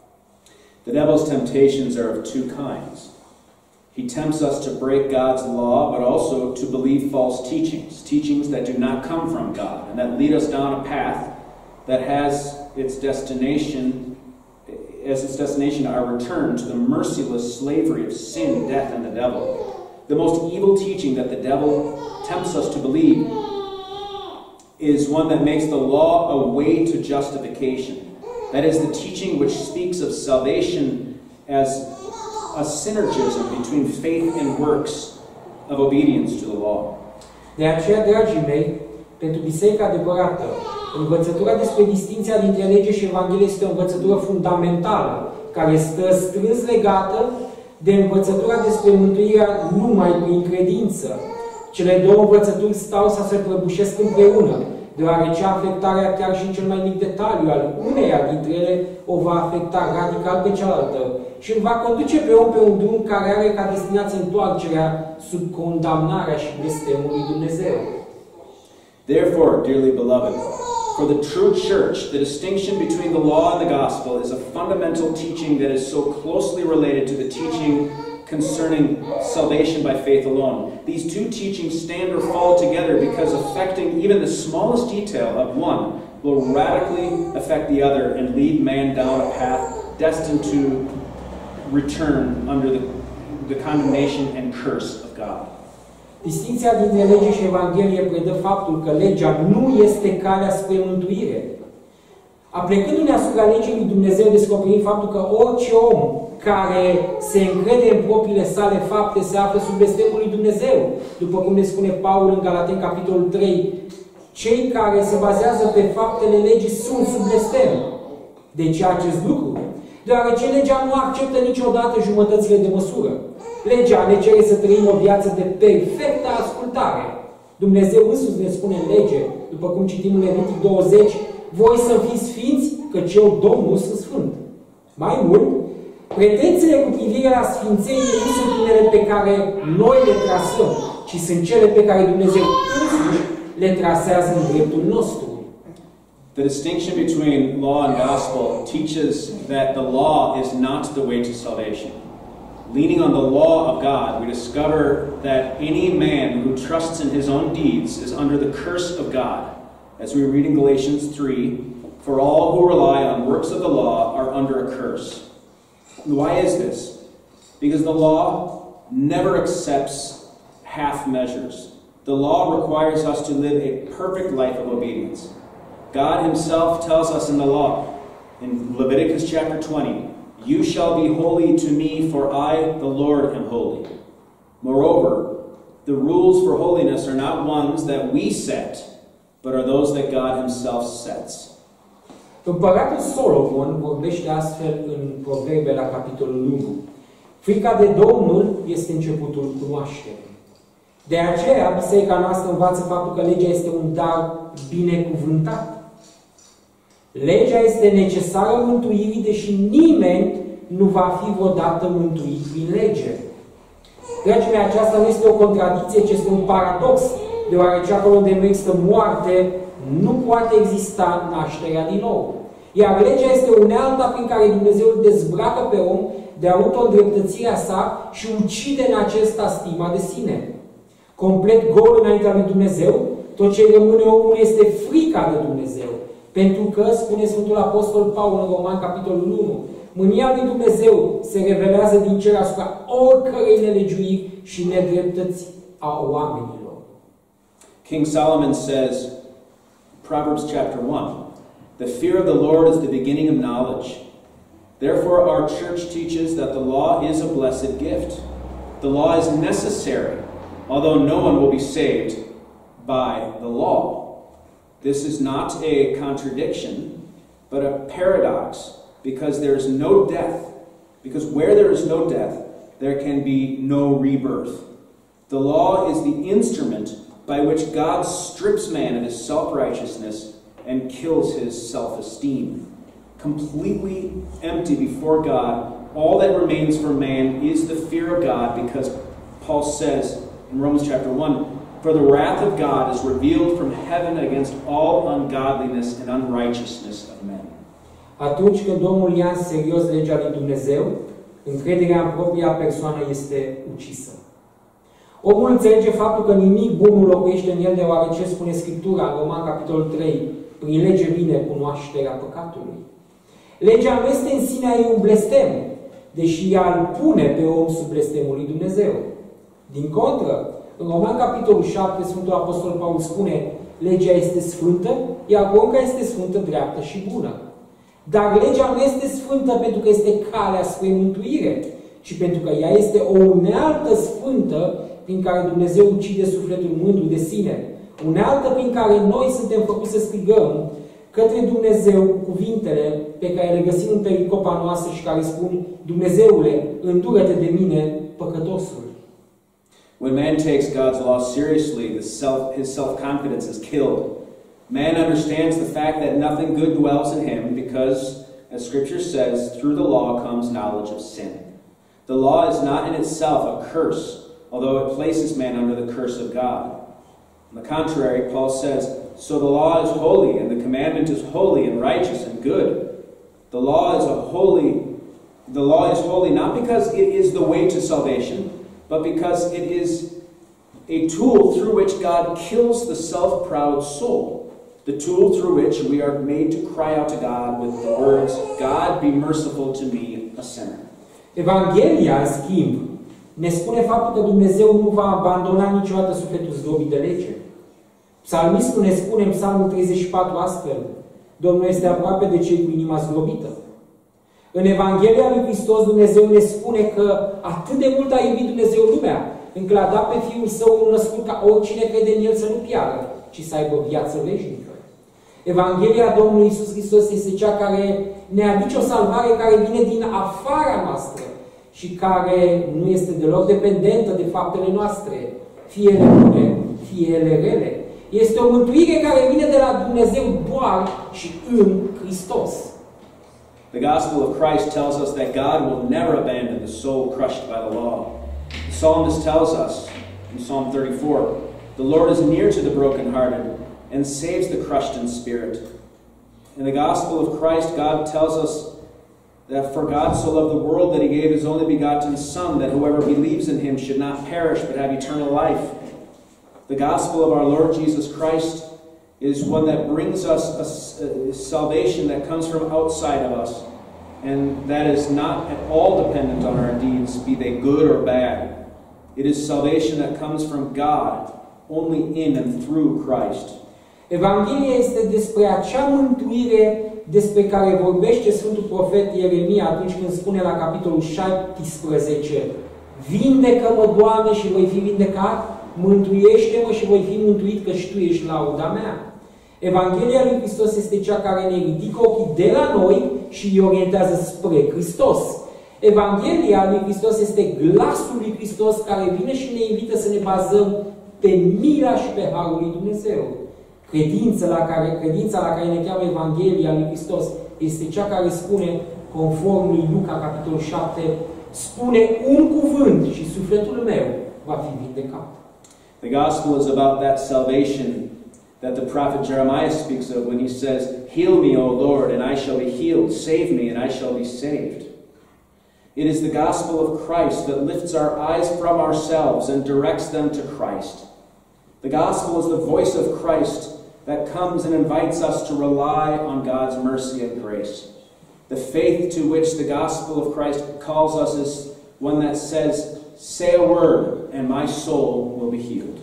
The devil's temptations are of two kinds. He tempts us to break God's law, but also to believe false teachings, teachings that do not come from God, and that lead us down a path that has its destination, as its destination our return to the merciless slavery of sin, death, and the devil. The most evil teaching that the devil tempts us to believe is one that makes the law a way to justification. That is the teaching which speaks of salvation as a synergism between faith and works of obedience to the law. De aceea, dragii mei, pentru biserica adevărată, învățătura despre distinția dintre lege și Evanghelie este o învățătură fundamentală, care stă strâns legată de învățătura despre mântuirea numai prin credință. Cele două învățături stau sau se prăbușesc împreună, deoarece afectarea chiar și în cel mai mic detaliu al uneia dintre ele o va afecta radical pe cealaltă și îl va conduce pe om pe un drum care are ca destinație întoarcerea sub condamnarea și blestemul lui Dumnezeu. Therefore, dearly beloved, for the true church, the distinction between the law and the gospel is a fundamental teaching that is so closely related to the teaching concerning salvation by faith alone. These two teachings stand or fall together because affecting even the smallest detail of one will radically affect the other and lead man down a path destined to return under the the condemnation and curse of God. Distinția dintre lege și Evanghelie predă faptul că legea nu este calea spre mântuire. Aplecându-ne asupra legii lui Dumnezeu, descoperim faptul că orice om care se încrede în propriile sale fapte se află sub blestemul lui Dumnezeu. După cum ne spune Paul în Galateni, capitolul trei, cei care se bazează pe faptele legii sunt sub blestem. De ce acest lucru? Deoarece legea nu acceptă niciodată jumătățile de măsură. Legea ne cere să trăim o viață de perfectă ascultare. Dumnezeu însuși ne spune în lege, după cum citim în Levitic douăzeci, voi să fiți sfinți, căci eu, Domnul, sunt sfânt. Mai mult, pretențiile cu privire la sfințenie nu sunt unele pe care noi le trasăm, ci sunt cele pe care Dumnezeu însuși le trasează în dreptul nostru. The distinction between law and gospel teaches that the law is not the way to salvation. Leaning on the law of God, we discover that any man who trusts in his own deeds is under the curse of God. As we read in Galatians three, for all who rely on works of the law are under a curse. Why is this? Because the law never accepts half measures. The law requires us to live a perfect life of obedience. God himself tells us in the law, in Leviticus chapter twenty, you shall be holy to me, for I, the Lord, am holy. Moreover, the rules for holiness are not ones that we set, but are those that God himself sets. Împăratul Solomon vorbește astfel în Proverbe la capitolul unu. Frica de Domnul este începutul cunoașterii. De aceea, biserica noastră învață faptul că legea este un dar binecuvântat. Legea este necesară mântuirii, deși nimeni nu va fi vreodată mântuit prin lege. Dragii mei, aceasta nu este o contradicție, ci este un paradox, deoarece acolo unde nu există moarte, nu poate exista nașterea din nou. Iar legea este unealta prin care Dumnezeu îl dezbracă pe om de auto-îndreptățirea sa și ucide în acesta stima de sine. Complet gol înaintea lui Dumnezeu, tot ce rămâne omul este frica de Dumnezeu. Pentru că, spune Sfântul Apostol Paul în Roman, capitolul unu, mânia lui Dumnezeu se revelează din cer asupra oricărei nelegiuiri și nedreptăți a oamenilor. King Solomon says, Proverbs chapter one, the fear of the Lord is the beginning of knowledge. Therefore our church teaches that the law is a blessed gift. The law is necessary, although no one will be saved by the law. This is not a contradiction, but a paradox, because there is no death. Because where there is no death, there can be no rebirth. The law is the instrument by which God strips man of his self-righteousness and kills his self-esteem. Completely empty before God, all that remains for man is the fear of God, because Paul says in Romans chapter one, for the wrath of God is revealed from heaven against all ungodliness and unrighteousness of men. Atunci când omul ia în serios legea lui Dumnezeu, încrederea în propria persoană este ucisă. Omul înțelege faptul că nimic bun nu locuiește în el, deoarece spune Scriptura în Roman, capitolul trei, prin lege vine cunoașterea păcatului. Legea nu este în sine ei un blestem, deși ea îl pune pe om sub blestemul lui Dumnezeu. Din contră, în Roman, capitolul șapte, Sfântul Apostol Paul spune, legea este sfântă, iar porunca este sfântă, dreaptă și bună. Dar legea nu este sfântă pentru că este calea spre mântuire, ci pentru că ea este o unealtă sfântă prin care Dumnezeu ucide sufletul mândru de sine. Unealtă prin care noi suntem făcuți să strigăm către Dumnezeu cu cuvintele pe care le găsim în pericopa noastră și care spun, Dumnezeule, îndură-te de mine, păcătosul. When man takes God's law seriously, the self, his self-confidence is killed. Man understands the fact that nothing good dwells in him because, as Scripture says, through the law comes knowledge of sin. The law is not in itself a curse, although it places man under the curse of God. On the contrary, Paul says, so the law is holy, and the commandment is holy and righteous and good. The law is a holy, the law is holy not because it is the way to salvation, but because it is a tool through which God kills the self-proud soul, the tool through which we are made to cry out to God with the words, God, be merciful to me, a sinner. Evanghelia, în schimb, ne spune faptul că Dumnezeu nu va abandona niciodată sufletul zdrobit de lege. Psalmistul ne spune în Psalmul treizeci și patru astfel: Domnul este aproape de cei cu inima zdrobită. În Evanghelia lui Hristos Dumnezeu ne spune că atât de mult a iubit Dumnezeu lumea, încât l-a dat pe Fiul Său unul născut ca oricine crede în El să nu piară, ci să aibă viață veșnică. Evanghelia Domnului Iisus Hristos este cea care ne aduce o salvare care vine din afara noastră și care nu este deloc dependentă de faptele noastre, fie ele bune, fie ele rele. Este o mântuire care vine de la Dumnezeu doar și în Hristos. The gospel of Christ tells us that God will never abandon the soul crushed by the law. The psalmist tells us in Psalm thirty-four, the Lord is near to the brokenhearted and saves the crushed in spirit. In the gospel of Christ, God tells us that for God so loved the world that he gave his only begotten Son, that whoever believes in him should not perish but have eternal life. The gospel of our Lord Jesus Christ is one that brings us a, a salvation that comes from outside of us, and that is not at all dependent on our deeds, be they good or bad. It is salvation that comes from God, only in and through Christ. Evanghelia este despre acea mântuire despre care vorbește Sfântul Profet Ieremia atunci când spune la capitolul șaptesprezece: Vindecă-mă, Doamne, și voi fi vindecat, mântuiește-mă și voi fi mântuit, căci Tu ești lauda mea. Evanghelia lui Hristos este cea care ne ridică ochii de la noi și îi orientează spre Hristos. Evanghelia lui Hristos este glasul lui Hristos care vine și ne invită să ne bazăm pe mila și pe harul lui Dumnezeu. Credința la care, credința la care ne cheamă Evanghelia lui Hristos este cea care spune, conform lui Luca, capitolul șapte, spune un cuvânt și sufletul meu va fi vindecat. The gospel is about that salvation that the prophet Jeremiah speaks of when he says, Heal me, O Lord, and I shall be healed. Save me, and I shall be saved. It is the gospel of Christ that lifts our eyes from ourselves and directs them to Christ. The gospel is the voice of Christ that comes and invites us to rely on God's mercy and grace. The faith to which the gospel of Christ calls us is one that says, Say a word, and my soul will be healed.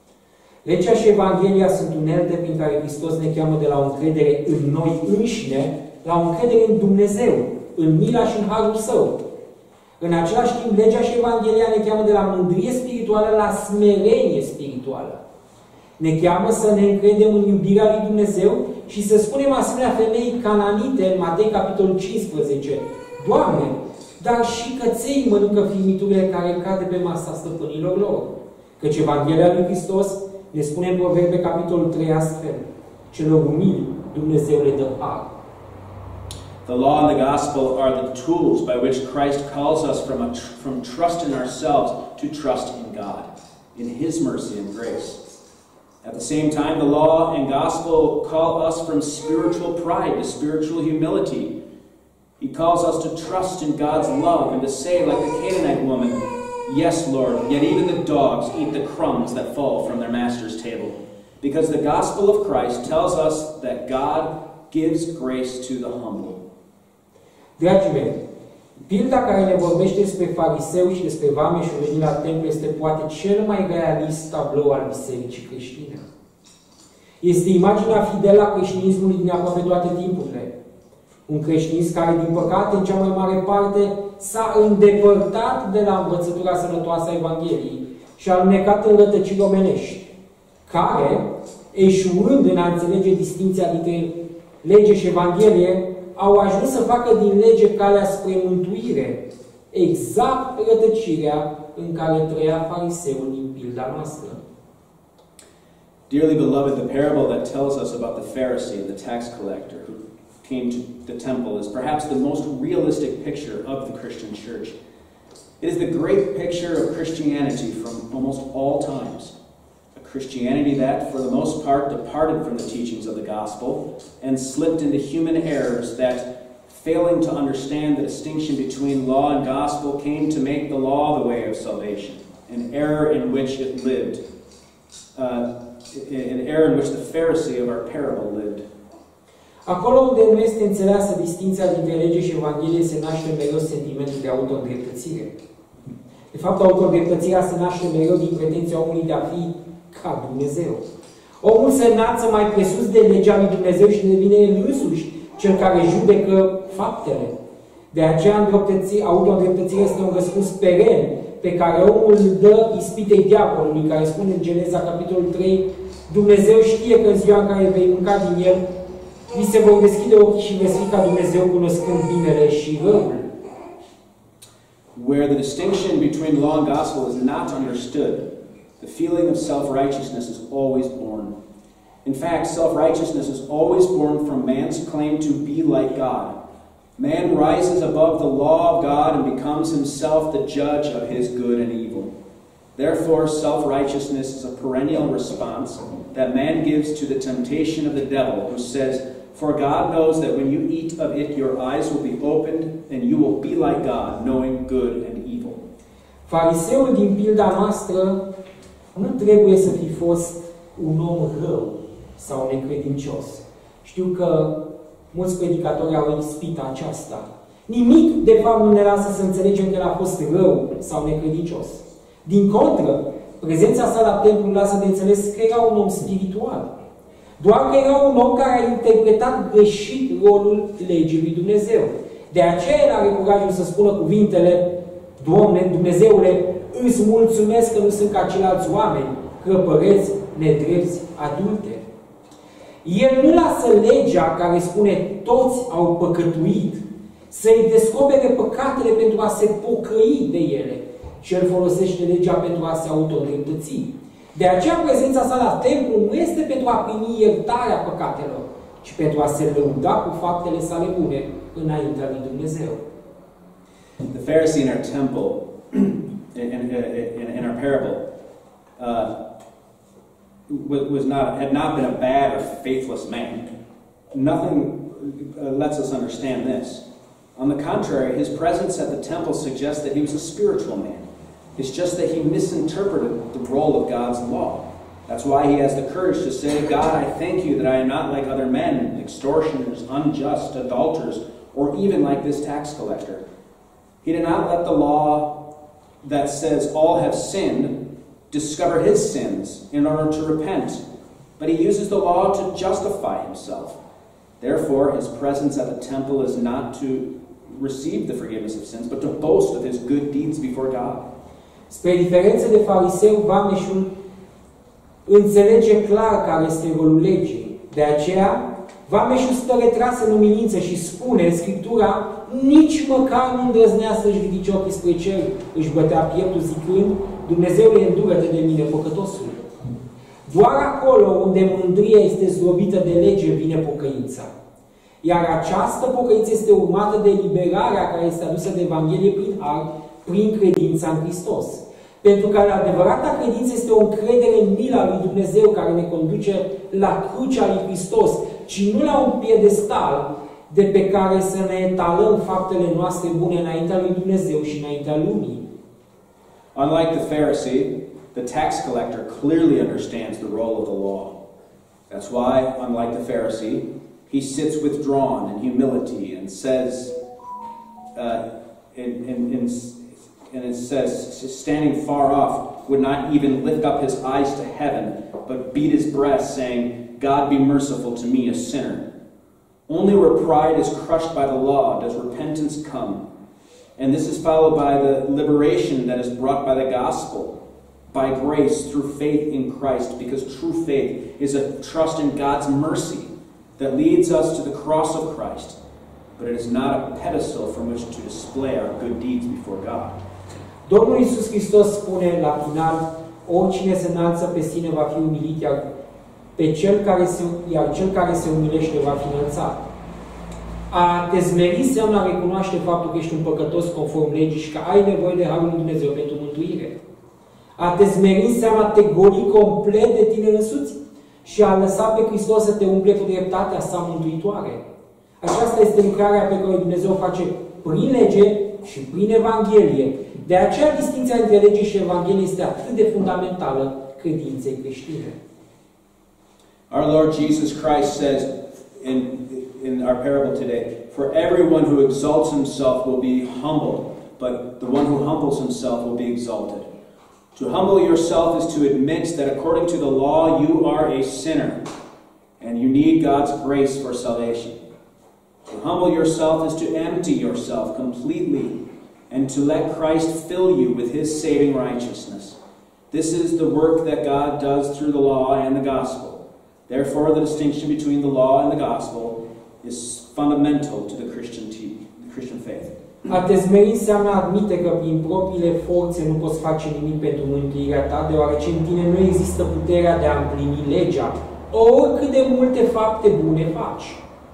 Legea și Evanghelia sunt unelte prin care Hristos ne cheamă de la o încredere în noi înșine la o încredere în Dumnezeu, în mila și în harul Său. În același timp, legea și Evanghelia ne cheamă de la mândrie spirituală la smerenie spirituală. Ne cheamă să ne încredem în iubirea lui Dumnezeu și să spunem asemenea femeii cananite în Matei capitolul cincisprezece: Doamne, dar și căței mănâncă firmiturile care cad de pe masa stăpânilor lor. Căci Evanghelia lui Hristos ne spune în Proverbe capitolul trei astfel: celor umili Dumnezeu le dă har. The law and the gospel are the tools by which Christ calls us from, a tr from trust in ourselves to trust in God, in His mercy and grace. At the same time, the law and gospel call us from spiritual pride to spiritual humility. He calls us to trust in God's love and to say, like the Canaanite woman, Yes, Lord, yet even the dogs eat the crumbs that fall from their master's table. Because the gospel of Christ tells us that God gives grace to the humble. Dragii mei, pilda care ne vorbește despre fariseu și despre vameșul venit la templu este poate cel mai realist tablou al bisericii creștine. Este imaginea fidelă a creștinismului din aproape toate timpurile. Un creștinism care, din păcate, în cea mai mare parte, s-a îndepărtat de la învățătura sănătoasă a Evangheliei și a alunecat în rătăciri omenești, care, eșuând în a înțelege distinția dintre lege și Evanghelie, au ajuns să facă din lege calea spre mântuire, exact rătăcirea în care trăia fariseul din pilda noastră. Dearly beloved, the parable that tells us about the Pharisee and the tax collector who came to the temple is perhaps the most realistic picture of the Christian church. It is the great picture of Christianity from almost all times. A Christianity that, for the most part, departed from the teachings of the gospel and slipped into human errors that, failing to understand the distinction between law and gospel, came to make the law the way of salvation, an error in which it lived, uh, an error in which the Pharisee of our parable lived. Acolo unde nu este înțeleasă distinția dintre lege și Evanghelie, se naște mereu sentimentul de auto-îndreptățire. fapt, autodreptățirea se naște mereu din pretenția omului de a fi ca Dumnezeu. Omul se înalță mai presus de legea lui Dumnezeu și devine el însuși cel care judecă faptele. De aceea, autodreptățirea este un răspuns peren pe care omul îl dă ispitei diavolului, care spune în Geneza, capitolul trei, Dumnezeu știe că în ziua în care vei mânca din el, vi se vor deschide ochii și veți fi ca Dumnezeu, cunoscând binele și răul. Where the distinction between law and gospel is not understood, the feeling of self-righteousness is always born. In fact, self-righteousness is always born from man's claim to be like God. Man rises above the law of God and becomes himself the judge of his good and evil. Therefore, self-righteousness is a perennial response that man gives to the temptation of the devil, who says, "For God knows that when you eat of it, your eyes will be opened, and you will be like God, knowing good and evil." Fariseul din pilda noastră nu trebuie să fi fost un om rău sau necredincios. Știu că mulți predicatori au ispita aceasta. Nimic, de fapt, nu ne lasă să înțelegem că el a fost rău sau necredincios. Din contră, prezența sa la templu lasă de înțeles că era un om spiritual. Doar că era un om care a interpretat greșit rolul legii lui Dumnezeu. De aceea el are curajul să spună cuvintele: Doamne, Dumnezeule, îți mulțumesc că nu sunt ca ceilalți oameni, crăpăreți, nedrepți, adulteri. El nu lasă legea care spune toți au păcătuit să-i descopere păcatele pentru a se pocăi de ele, și el folosește legea pentru a se autodreptăți. De aceea prezența sa la templu nu este pentru a primi iertarea păcatelor, ci pentru a se lăuda cu faptele sale bune înaintea lui Dumnezeu. The Pharisee in our temple, in, in, in, in our parable, uh, was not had not been a bad or faithless man. Nothing uh, lets us understand this. On the contrary, his presence at the temple suggests that he was a spiritual man. It's just that he misinterpreted the role of God's law. That's why he has the courage to say, "God, I thank you that I am not like other men, extortioners, unjust, adulterers, or even like this tax collector." He did not let the law that says all have sinned discover his sins in order to repent, but he uses the law to justify himself. Therefore, his presence at the temple is not to receive the forgiveness of sins, but to boast of his good deeds before God. Spre diferență de fariseu, vameșul înțelege clar care este rolul legii. De aceea, vameșul stă retras în umilință și spune în Scriptura: nici măcar nu îndrăznea să-și ridice ochii spre cer, își bătea pieptul zicând: Dumnezeule, îndură-te de mine, păcătosul. Doar acolo unde mândria este zdrobită de lege vine pocăința. Iar această pocăință este urmată de eliberarea care este adusă de Evanghelie prin har, prin credința în Hristos. Pentru că adevărata credință este o încredere în mila lui Dumnezeu care ne conduce la crucea lui Hristos, ci nu la un piedestal de pe care să ne etalăm faptele noastre bune înaintea lui Dumnezeu și înaintea lumii. Unlike the Pharisee, the tax collector clearly understands the role of the law. That's why, unlike the Pharisee, he sits withdrawn in humility and says, uh, in, in, in, and it says, standing far off, would not even lift up his eyes to heaven, but beat his breast, saying, "God be merciful to me, a sinner." Only where pride is crushed by the law does repentance come. And this is followed by the liberation that is brought by the gospel, by grace through faith in Christ, because true faith is a trust in God's mercy that leads us to the cross of Christ, but it is not a pedestal from which to display our good deeds before God. Domnul Iisus Hristos spune la final: oricine se înalță pe sine va fi umilit, iar, pe cel care se, iar cel care se umilește va fi înălțat. A te zmeri înseamnă a recunoaște faptul că ești un păcătos conform legii și că ai nevoie de harul lui Dumnezeu pentru mântuire. A te zmeri înseamnă a te goli complet de tine însuți și a lăsa pe Hristos să te umple cu dreptatea sa mântuitoare. Aceasta este lucrarea pe care Dumnezeu o face prin lege și prin Evanghelie. De aceea distinția între lege și Evanghelie este atât de fundamentală credinței creștine. Our Lord Jesus Christ says in, in our parable today, "For everyone who exalts himself will be humbled, but the one who humbles himself will be exalted. To humble yourself is to admit that according to the law you are a sinner, and you need God's grace for salvation. To humble yourself is to empty yourself completely and to let Christ fill you with his saving righteousness. This is the work that God does through the law and the gospel. Therefore, the distinction between the law and the gospel is fundamental to the Christian, the Christian faith. A te zmeri înseamnă admite că prin propriile forțe nu poți face nimic pentru mântuirea ta, deoarece în tine nu există puterea de a împlini legea, oricât de multe fapte bune faci.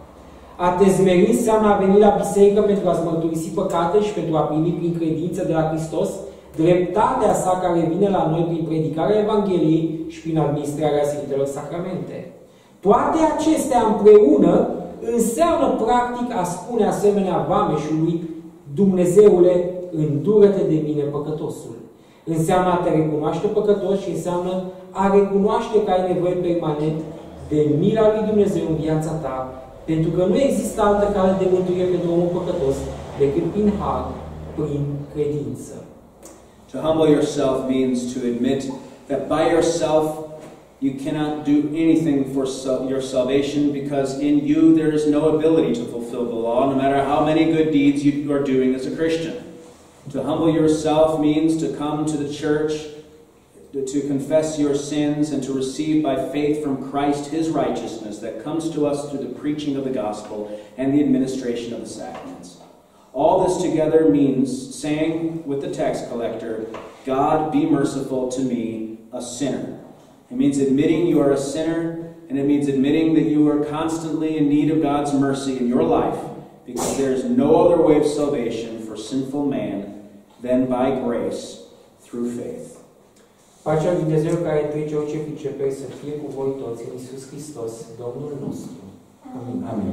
A te zmeri înseamnă a veni la biserică pentru a-ți mărturisi păcate și pentru a primi prin credință de la Hristos dreptatea sa care vine la noi prin predicarea Evangheliei și prin administrarea Sfintelor Sacramente. Toate acestea împreună înseamnă practic a spune asemenea vameșului: Dumnezeule, îndură-te de mine, păcătosul. Înseamnă a te recunoaște păcătos și înseamnă a recunoaște că ai nevoie permanent de mila lui Dumnezeu în viața ta, pentru că nu există altă cale de mântuire pentru omul păcătos decât prin har, prin credință. To humble yourself means to admit that by yourself you cannot do anything for your salvation, because in you there is no ability to fulfill the law, no matter how many good deeds you are doing as a Christian. To humble yourself means to come to the church, to confess your sins, and to receive by faith from Christ his righteousness that comes to us through the preaching of the gospel and the administration of the sacraments. All this together means saying with the tax collector, God, be merciful to me, a sinner. It means admitting you are a sinner, and it means admitting that you are constantly in need of God's mercy in your life, because there is no other way of salvation for sinful man than by grace through faith. Pacea lui Dumnezeu care trece orice pricepere să fie cu voi toți în Iisus Hristos, Domnul nostru. Amin. Amin.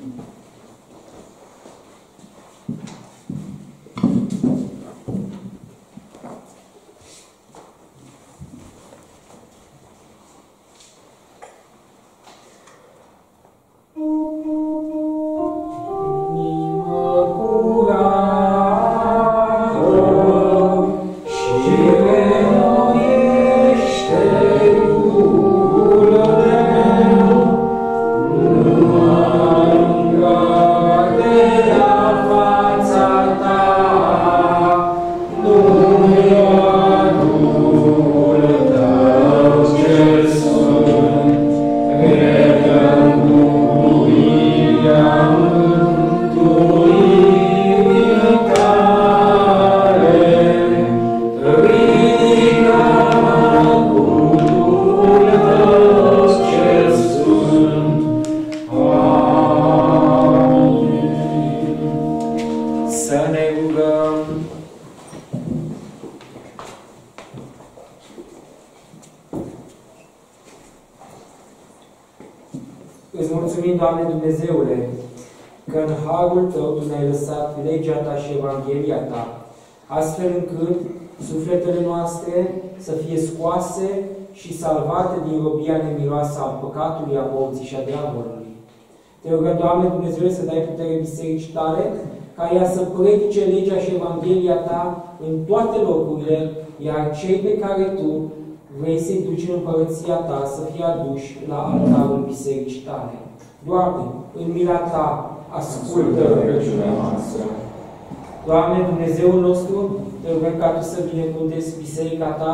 Îți mulțumim, Doamne Dumnezeule, că în harul Tău Tu ne-ai lăsat legea Ta și Evanghelia Ta, astfel încât sufletele noastre să fie scoase și salvate din robia nemiloasă a păcatului, a morții și a diavolului. Te rugăm, Doamne Dumnezeule, să dai putere bisericii Tale, ca ea să predice legea și Evanghelia Ta în toate locurile, iar cei pe care Tu vrei să-i duci în împărăția Ta să fie aduși la altarul bisericii Tale. Doamne, în mila Ta, ascultă rugăciunea noastră. Doamne, Dumnezeul nostru, Te rugăm ca Tu să binecuvântezi biserica Ta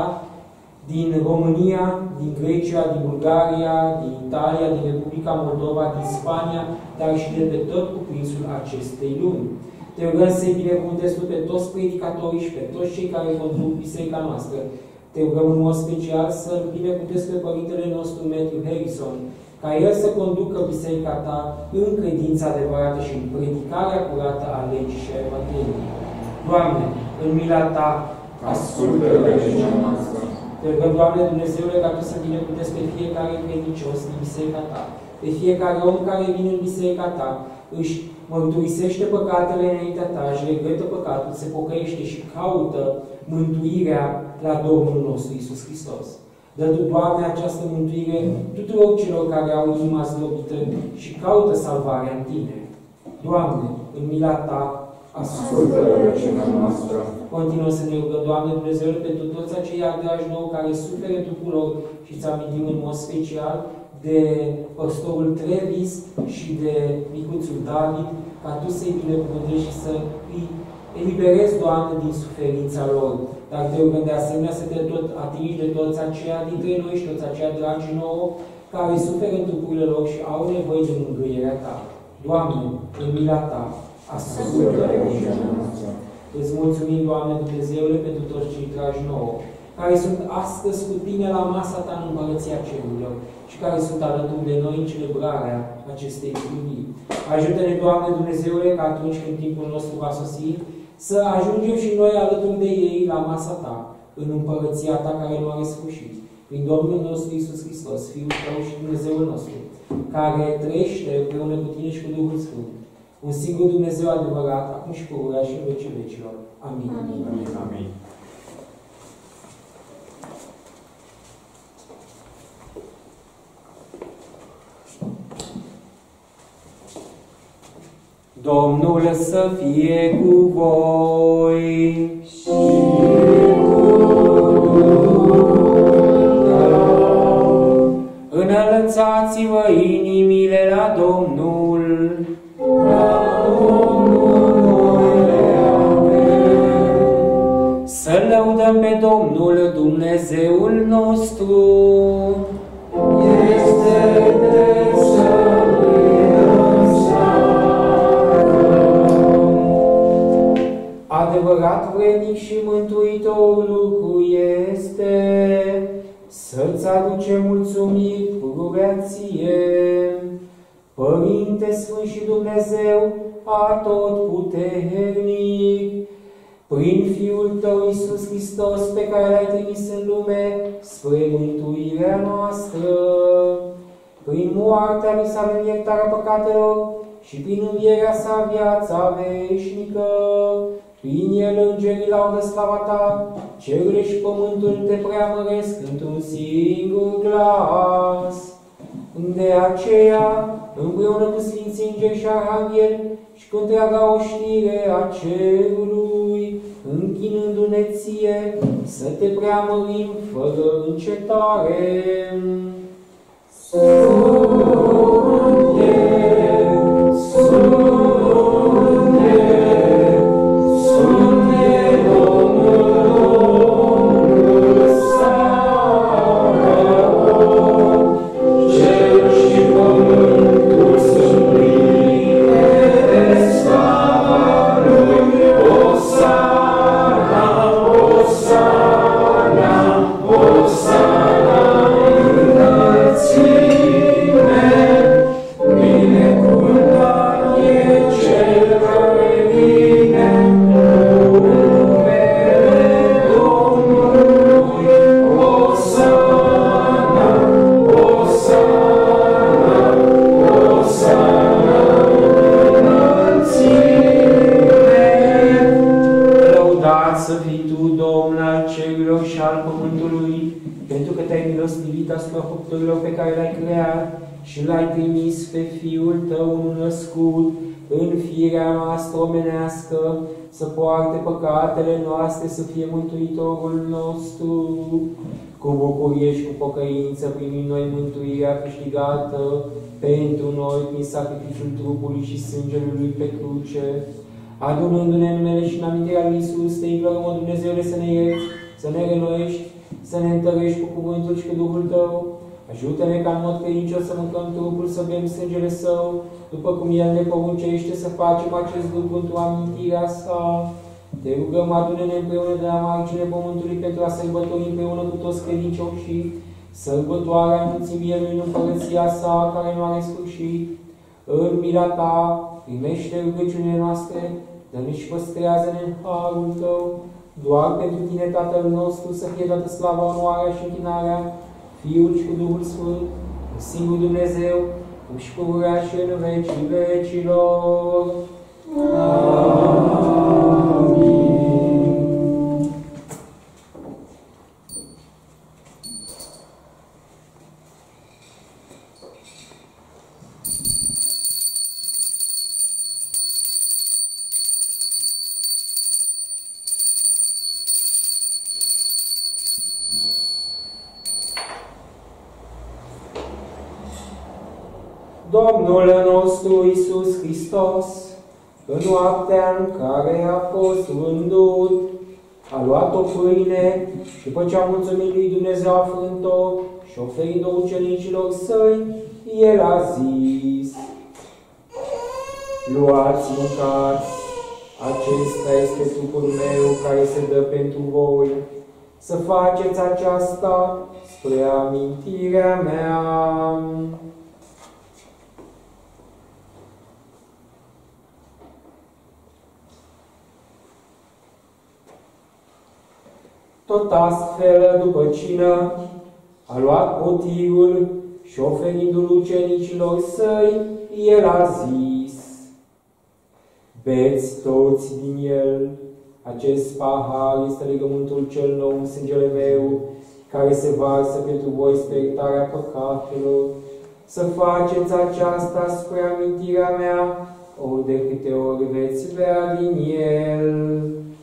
din România, din Grecia, din Bulgaria, din Italia, din Republica Moldova, din Spania, dar și de pe tot cuprinsul acestei lumi. Te rugăm să-i binecuvântezi Tu pe toți predicatorii și pe toți cei care conduc biserica noastră. Te rugăm în mod special să-L binecuvântezi pe Părintele nostru Matthew Harrison, ca el să conducă biserica Ta în credința adevărată și în predicarea curată a legii și a Evangheliei. Doamne, în mila Ta, ascultă rugăciunea noastră. Te rugăm, Doamne Dumnezeule, ca Tu să binecuvântezi pe fiecare credincios din biserica Ta, pe fiecare om care vine în biserica Ta, își mărturisește păcatele înaintea Ta, își regretă păcatul, se pocăiește și caută mântuirea la Domnul nostru Iisus Hristos. Dă Tu, Doamne, această mântuire tuturor celor care au inima zdrobită și caută salvarea în Tine. Doamne, în mila Ta, ascultă rugăciunea noastră. Continuă să ne rugăm, Doamne Dumnezeule, pentru toți aceia dragi nouă care suferă tuturor și îți amintim în mod special de păstorul Trevis și de micuțul David, ca Tu să-i binecuvântezi și să îi eliberezi, Doamne, din suferința lor. Dar Te rugăm de asemenea să Te tot atingi de toți aceia dintre noi și toți aceia dragi nouă care suferă în trupurile lor și au nevoie de mângâierea Ta. Doamne, în mila Ta, ascultă rugăciunea noastră. Îți mulțumim, Doamne Dumnezeule, pentru toți cei dragi nouă, care sunt astăzi cu Tine la masa Ta în Împărăția Cerurilor și care sunt alături de noi în celebrarea acestei iubiri. Ajută-ne, Doamne Dumnezeule, că atunci când timpul nostru va sosi, să ajungem și noi alături de ei la masa Ta, în Împărăția Ta care nu are sfârșit, prin Domnul nostru Iisus Hristos, Fiul Tău și Dumnezeul nostru, care trăiește împreună cu Tine și cu Duhul Sfânt, un singur Dumnezeu adevărat, acum și pururea și în vecii vecilor. Amin. Amin. Amin. Amin. Domnul să fie cu voi. Și înălțați-vă inimile la Domnul. La Domnul să lăudăm pe Domnul Dumnezeul nostru. Este de să adevărat vrednic și mântuitor lucru este să-ți aducem mulțumiri pururea Ție, Părinte Sfânt și Dumnezeu atotputernic, prin Fiul Tău Iisus Hristos, pe care L-ai trimis în lume spre mântuirea noastră, prin moartea Lui să avem iertarea păcatelor și prin învierea Sa viața veșnică. Prin El îngerii laudă slava Ta, cerurile și pământul Te preamăresc într-un singur glas. De aceea, împreună cu Sfinții Îngeri și Arhangheli și cu întreaga oștire a cerului, închinându-ne Ție, să Te preamărim fără încetare. Sfânt ești, Sfânt ești, Sfânt ești, Domnul, Domnul Sabaoth, cerul și pământul sunt pline de slava Lui. Osana, Osana, Osana înălțime, binecuvântat e Cel care vine în numele Domnului. Osana, Osana, Osana înălțime. Lăudat să fii Tu, Domn al cerurilor și al pământului, pentru că Te-ai milostivit asupra făpturilor pe care Le-ai creat și L-ai trimis pe Fiul Tău născut în firea noastră omenească, să poarte păcatele noastre, să fie Mântuitorul nostru. Cu bucurie și cu pocăință primim noi mântuirea câștigată pentru noi prin sacrificiul trupului și sângelui Lui pe cruce. Adunându-ne în numele și în amintirea Lui Iisus, Te implorăm, o Dumnezeule, să ne ierți, să ne renoiești, să ne întărești cu cuvântul și cu Duhul Tău. Ajută-ne ca în mod credincios să mâncăm trupul, să bem sângele Său, după cum El ne poruncește să facem acest lucru într-o amintirea Sa. Te rugăm, adună-ne împreună de la marginea pământului pentru a sărbători împreună cu toți credincioșii sărbătoarea înălțimii Lui în Împărăția Sa, care nu are sfârșit. În mila Ta primește rugăciunile noastre, dă-ne și păstrează-ne în harul Tău. Doar pentru Tine, Tatăl nostru, să fie dată slava, onoarea și închinarea, Fiul și cu Duhul Sfânt, un singur Dumnezeu, cum și pururea și în vecii vecilor. Amin. Domnul nostru Iisus Hristos, în noaptea în care a fost vândut, a luat o pâine și după ce a mulțumit lui Dumnezeu a frânt-o și oferind-o ucenicilor săi, El a zis: luați, mâncați, acesta este trupul meu care se dă pentru voi. Să faceți aceasta spre amintirea mea. Tot astfel, după cină, a luat potirul și oferindu-l ucenicilor săi, El a zis: beți toți din el, acest pahar este legământul cel nou în sângele meu, care se varsă pentru voi spre iertarea păcatelor. Să faceți aceasta spre amintirea mea, ori de câte ori veți bea din el.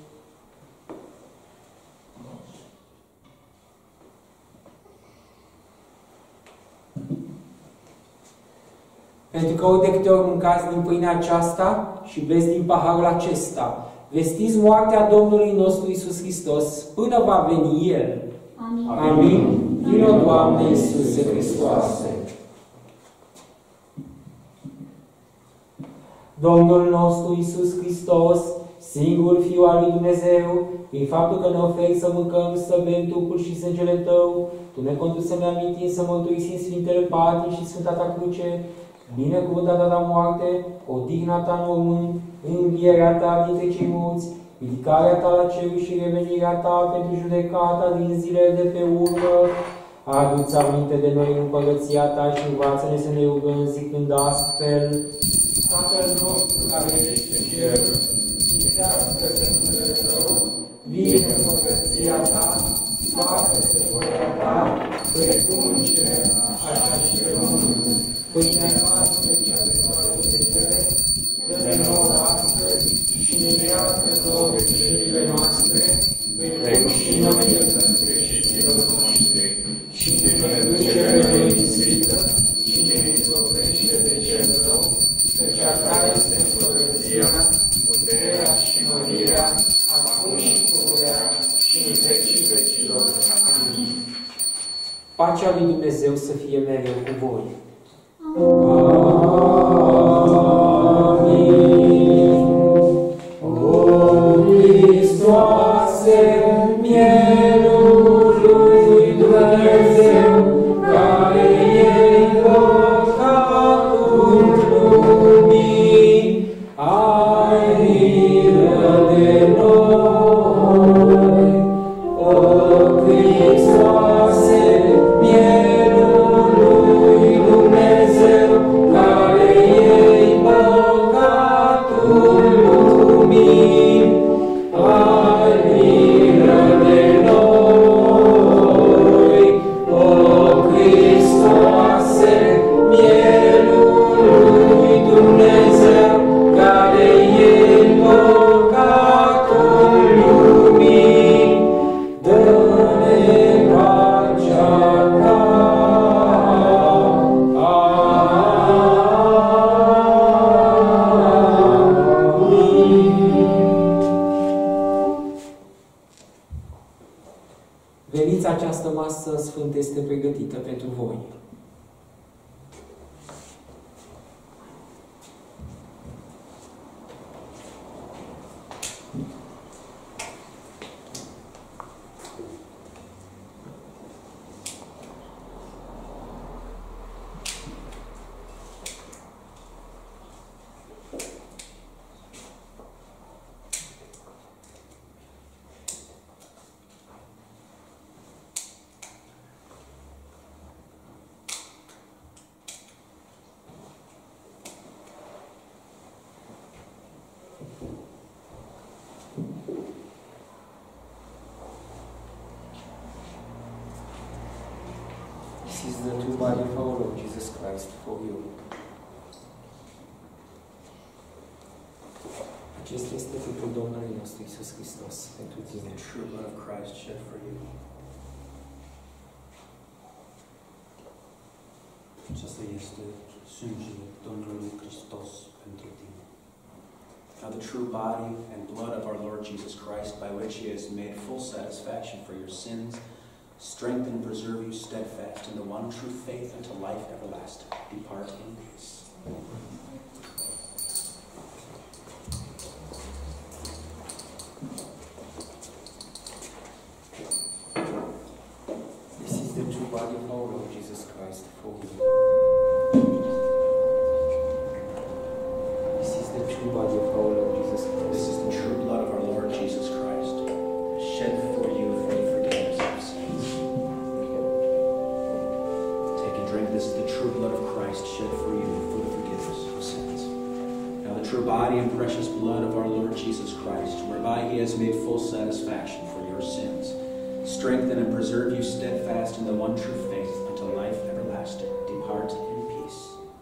Pentru că ori de câte ori mâncați din pâinea aceasta și beți din paharul acesta, vestiți moartea Domnului nostru Iisus Hristos până va veni El. Amin. Amin. Vino, Doamne Iisuse Hristoase. Domnul nostru Iisus Hristos, singur Fiul al lui Dumnezeu, prin faptul că ne oferi să mâncăm, să bem trupul și sângele Tău, Tu ne conduci să ne amintim, să mărturisim Sfintele Patii și Sfânta Ta Cruce, binecuvântata Ta moarte, odihna Ta în mormânt, învierea Ta dintre cei morți, ridicarea Ta la ceruri și revenirea Ta pentru judecata din zilele de pe urmă. Adu-ți aminte de noi în împărăția Ta și învață-ne să ne rugăm zicând astfel: Tatăl nostru care ești în cer, sfințească-se numele Tău, vină împărăția Ta, facă-se voia Ta, precum în cer, așa și pe pământ. Pâinea noastră cea de toate cele, dă-ne nouă astăzi și ne iartă nouă greșelile noastre, precum și noi iertăm greșelilor noștri. Și ne duce pe noi în ispită și ne izbăvește de cel rău, căci a Ta este împărăția, puterea și mărirea, acum și pururea și în vecii vecilor. Amin. Pacea lui Dumnezeu să fie mereu cu voi. Amin. O Hristoase, mielul lui Dumnezeu, care iei păcatul lumii, ai milă de noi. O Hristoase, mielul lui Dumnezeu, care iei păcatul lumii, ai milă de noi. O Hristoase, mielul lui Dumnezeu, care iei păcatul lumii, dă-ne pacea Ta. Veniți, această masă sfântă este pregătită pentru voi. This is the true body of our Lord Jesus Christ for you. Acesta este trupul Domnului nostru Iisus Hristos pentru tine. The true blood of Christ shed for you. Acesta este sângele Domnului Hristos pentru tine. Now the true body and blood of our Lord Jesus Christ, by which he has made full satisfaction for your sins, strengthen and preserve you steadfast in the one true faith unto life everlasting. Depart in peace. This is the true body of our Lord Jesus Christ for you. This is the true body of our Lord Jesus Christ. This is the true blood of our Lord Jesus Christ, shed for you for the forgiveness of sins. Take and drink. This is the true blood of Christ, shed for you for the forgiveness of sins. Now the true body and precious blood of our Lord Jesus Christ, whereby he has made full satisfaction for your sins, strengthen and preserve you steadfast in the one true faith unto life everlasting. Depart in peace.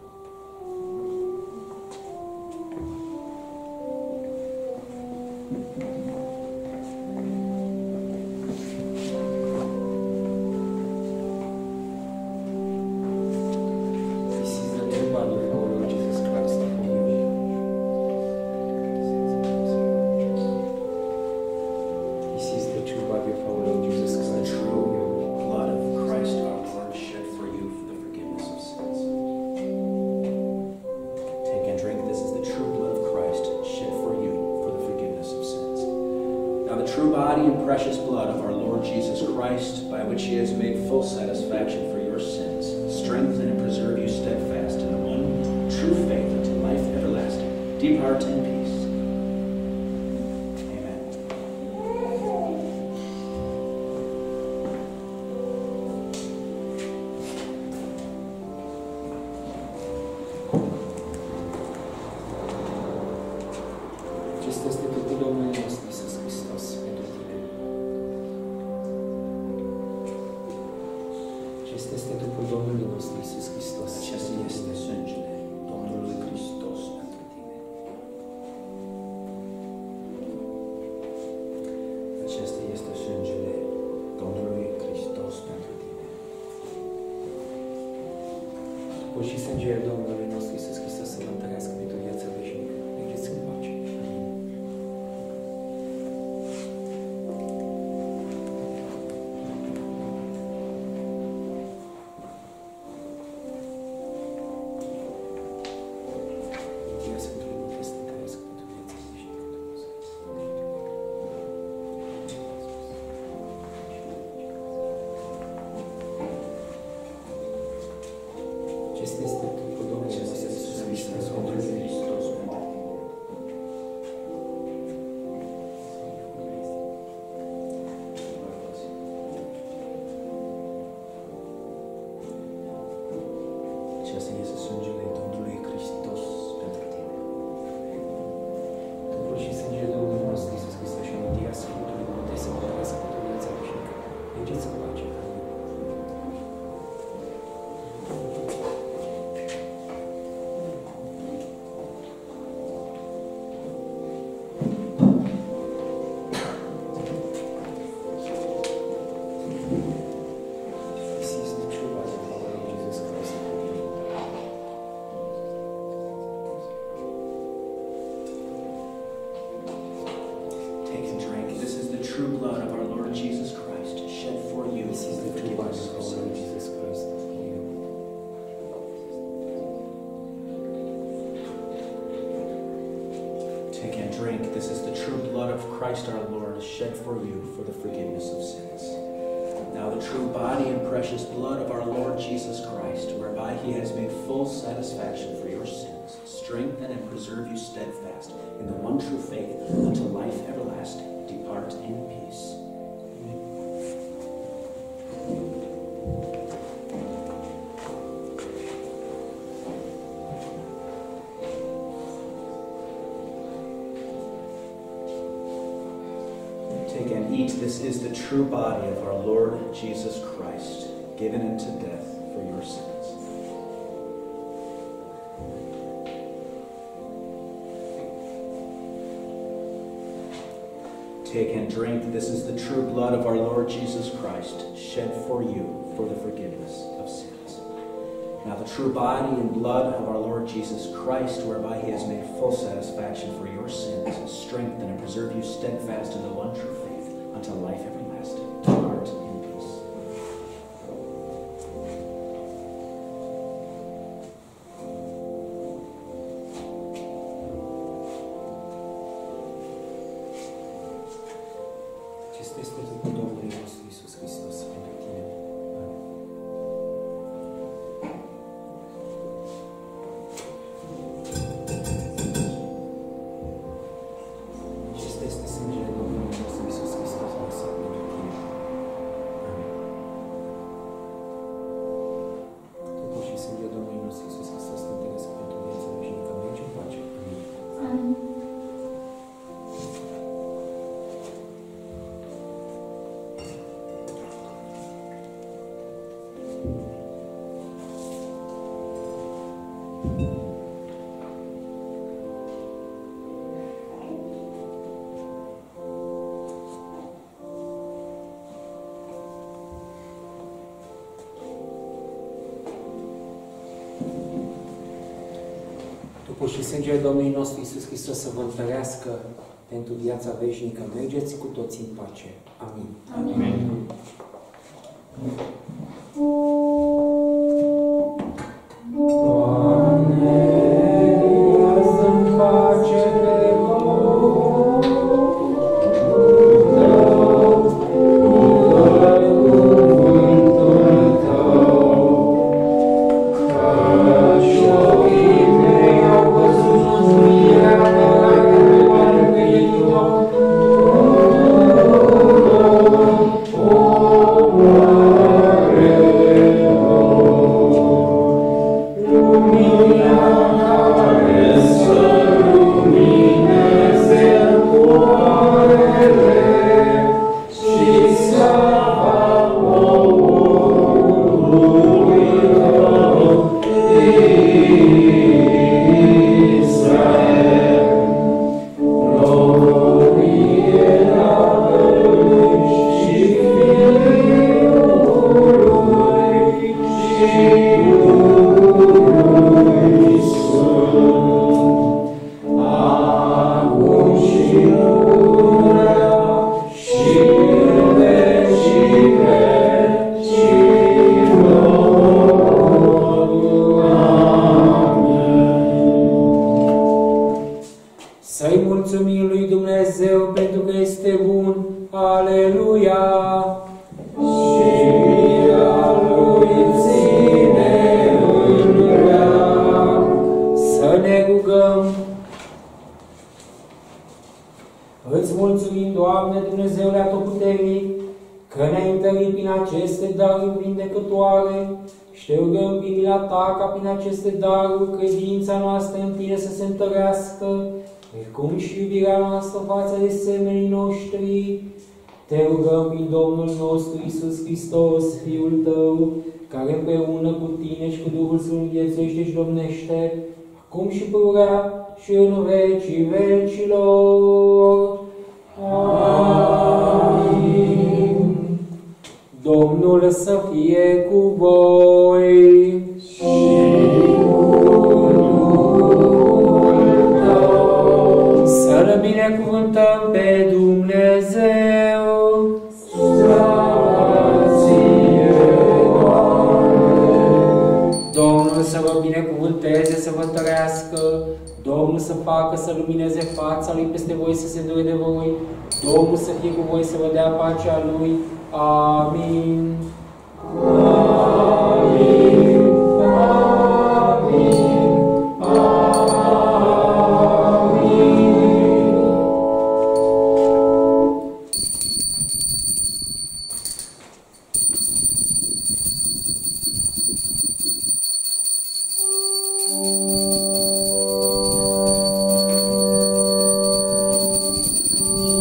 This is the true body of our Lord Jesus Christ for you. This is the true body of our Lord Jesus The Christ for true you. blood of Christ our Lord, shed for you for the forgiveness of sins. Take and drink. This is the true blood of Christ, shed for you for the forgiveness of sins. Now the true body and precious blood of our Lord Jesus Christ, by which he has made full satisfaction for your sins, strengthen and preserve you steadfast in the one true faith unto life everlasting. Depart in peace. Amen. Acesta este trupul Domnului nostru Iisus Hristos pentru tine. Acesta este trupul Domnului nostru Iisus Hristos. Acesta este sângele Domnului Hristos pentru tine. Acesta este sângele Domnului Hristos pentru tine. Trupul și sângele Domnului nostru Iisus Hristos să vă întărească pentru viața veșnică. Mergeți în pace. Mântuirea Sfântului Munte să întărească pentru viața veșnică. Acesta este trupul Domnului nostru Iisus Hristos pentru tine. Hristos pentru tine. Acesta este sângele Domnului Hristos pentru tine. Trupul și sângele Domnului nostru Iisus Hristos și mântuirea Sfântului Munte să vă întărească pentru viața veșnică. Mergeți în pace. Amin. This is the true body of our Lord Jesus Christ. Take and drink. This is the true blood of our Lord Jesus Christ, shed for you This is for the the true body forgiveness of of our Lord sins. Jesus Christ. Take and drink. This is the true blood of Christ our Lord, shed for you for the forgiveness of sins. Now the true body and precious blood of our Lord Jesus Christ, whereby he has made full satisfaction for your sins, strengthen and preserve you steadfast in the one true faith unto life everlasting. Depart in peace. Take and eat. This is the true body of our Lord Jesus Christ, given into death for your sins. Take and drink. This is the true blood of our Lord Jesus Christ, shed for you for the forgiveness of sins. Now the true body and blood of our Lord Jesus Christ, whereby he has made full satisfaction for your sins, strengthen and preserve you steadfast in the one true faith until life everlasting. Depart in peace. Acesta este trupul Domnului nostru Iisus Hristos pentru tine. Acesta este sângele Domnului nostru Iisus Hristos vărsat pentru tine. Amin. Trupul și sângele Domnului nostru Iisus Hristos te întăresc pentru viața veșnică. Mergi în pace. Amin. Amin. Trupul și sângele Domnului nostru Iisus Hristos să vă întărească pentru viața veșnică. Mergeți cu toții în pace. Amin. Amin. Doamne, lasă-mi pace pe voi. Dă cuvântul Tău, căci ochii mei au văzut mântuirea pe care mi-a mântuit-o. Să-i mulțumim lui Dumnezeu pentru că este bun. Aleluia! Și a lui ține în veac. Să ne rugăm. Îți mulțumim, Doamne, Dumnezeule Atotputernic, că ne-ai întărit prin aceste daruri vindecătoare și te rugăm prin mila Ta ca prin aceste daruri credința noastră în Tine să se întărească, precum și iubirea noastră față de semenii noștri. Te rugăm prin Domnul nostru Iisus Hristos, Fiul Tău, care împreună cu Tine și cu Duhul Sfânt viețuiește și domnește, acum și pururea și în vecii vecilor. Amin. Domnul să fie cu voi. Și cu Duhul Tău. Să-L binecuvântăm pe Dumnezeu. Slavă Ție, Doamne. Domnul să vă binecuvânteze, să vă întărească. Domnul să facă să lumineze fața Lui peste voi, să se dure de voi. Domnul să fie cu voi, să vă dea pacea Lui. Amin. Amin. Amin.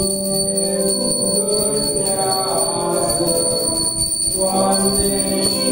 Doamne,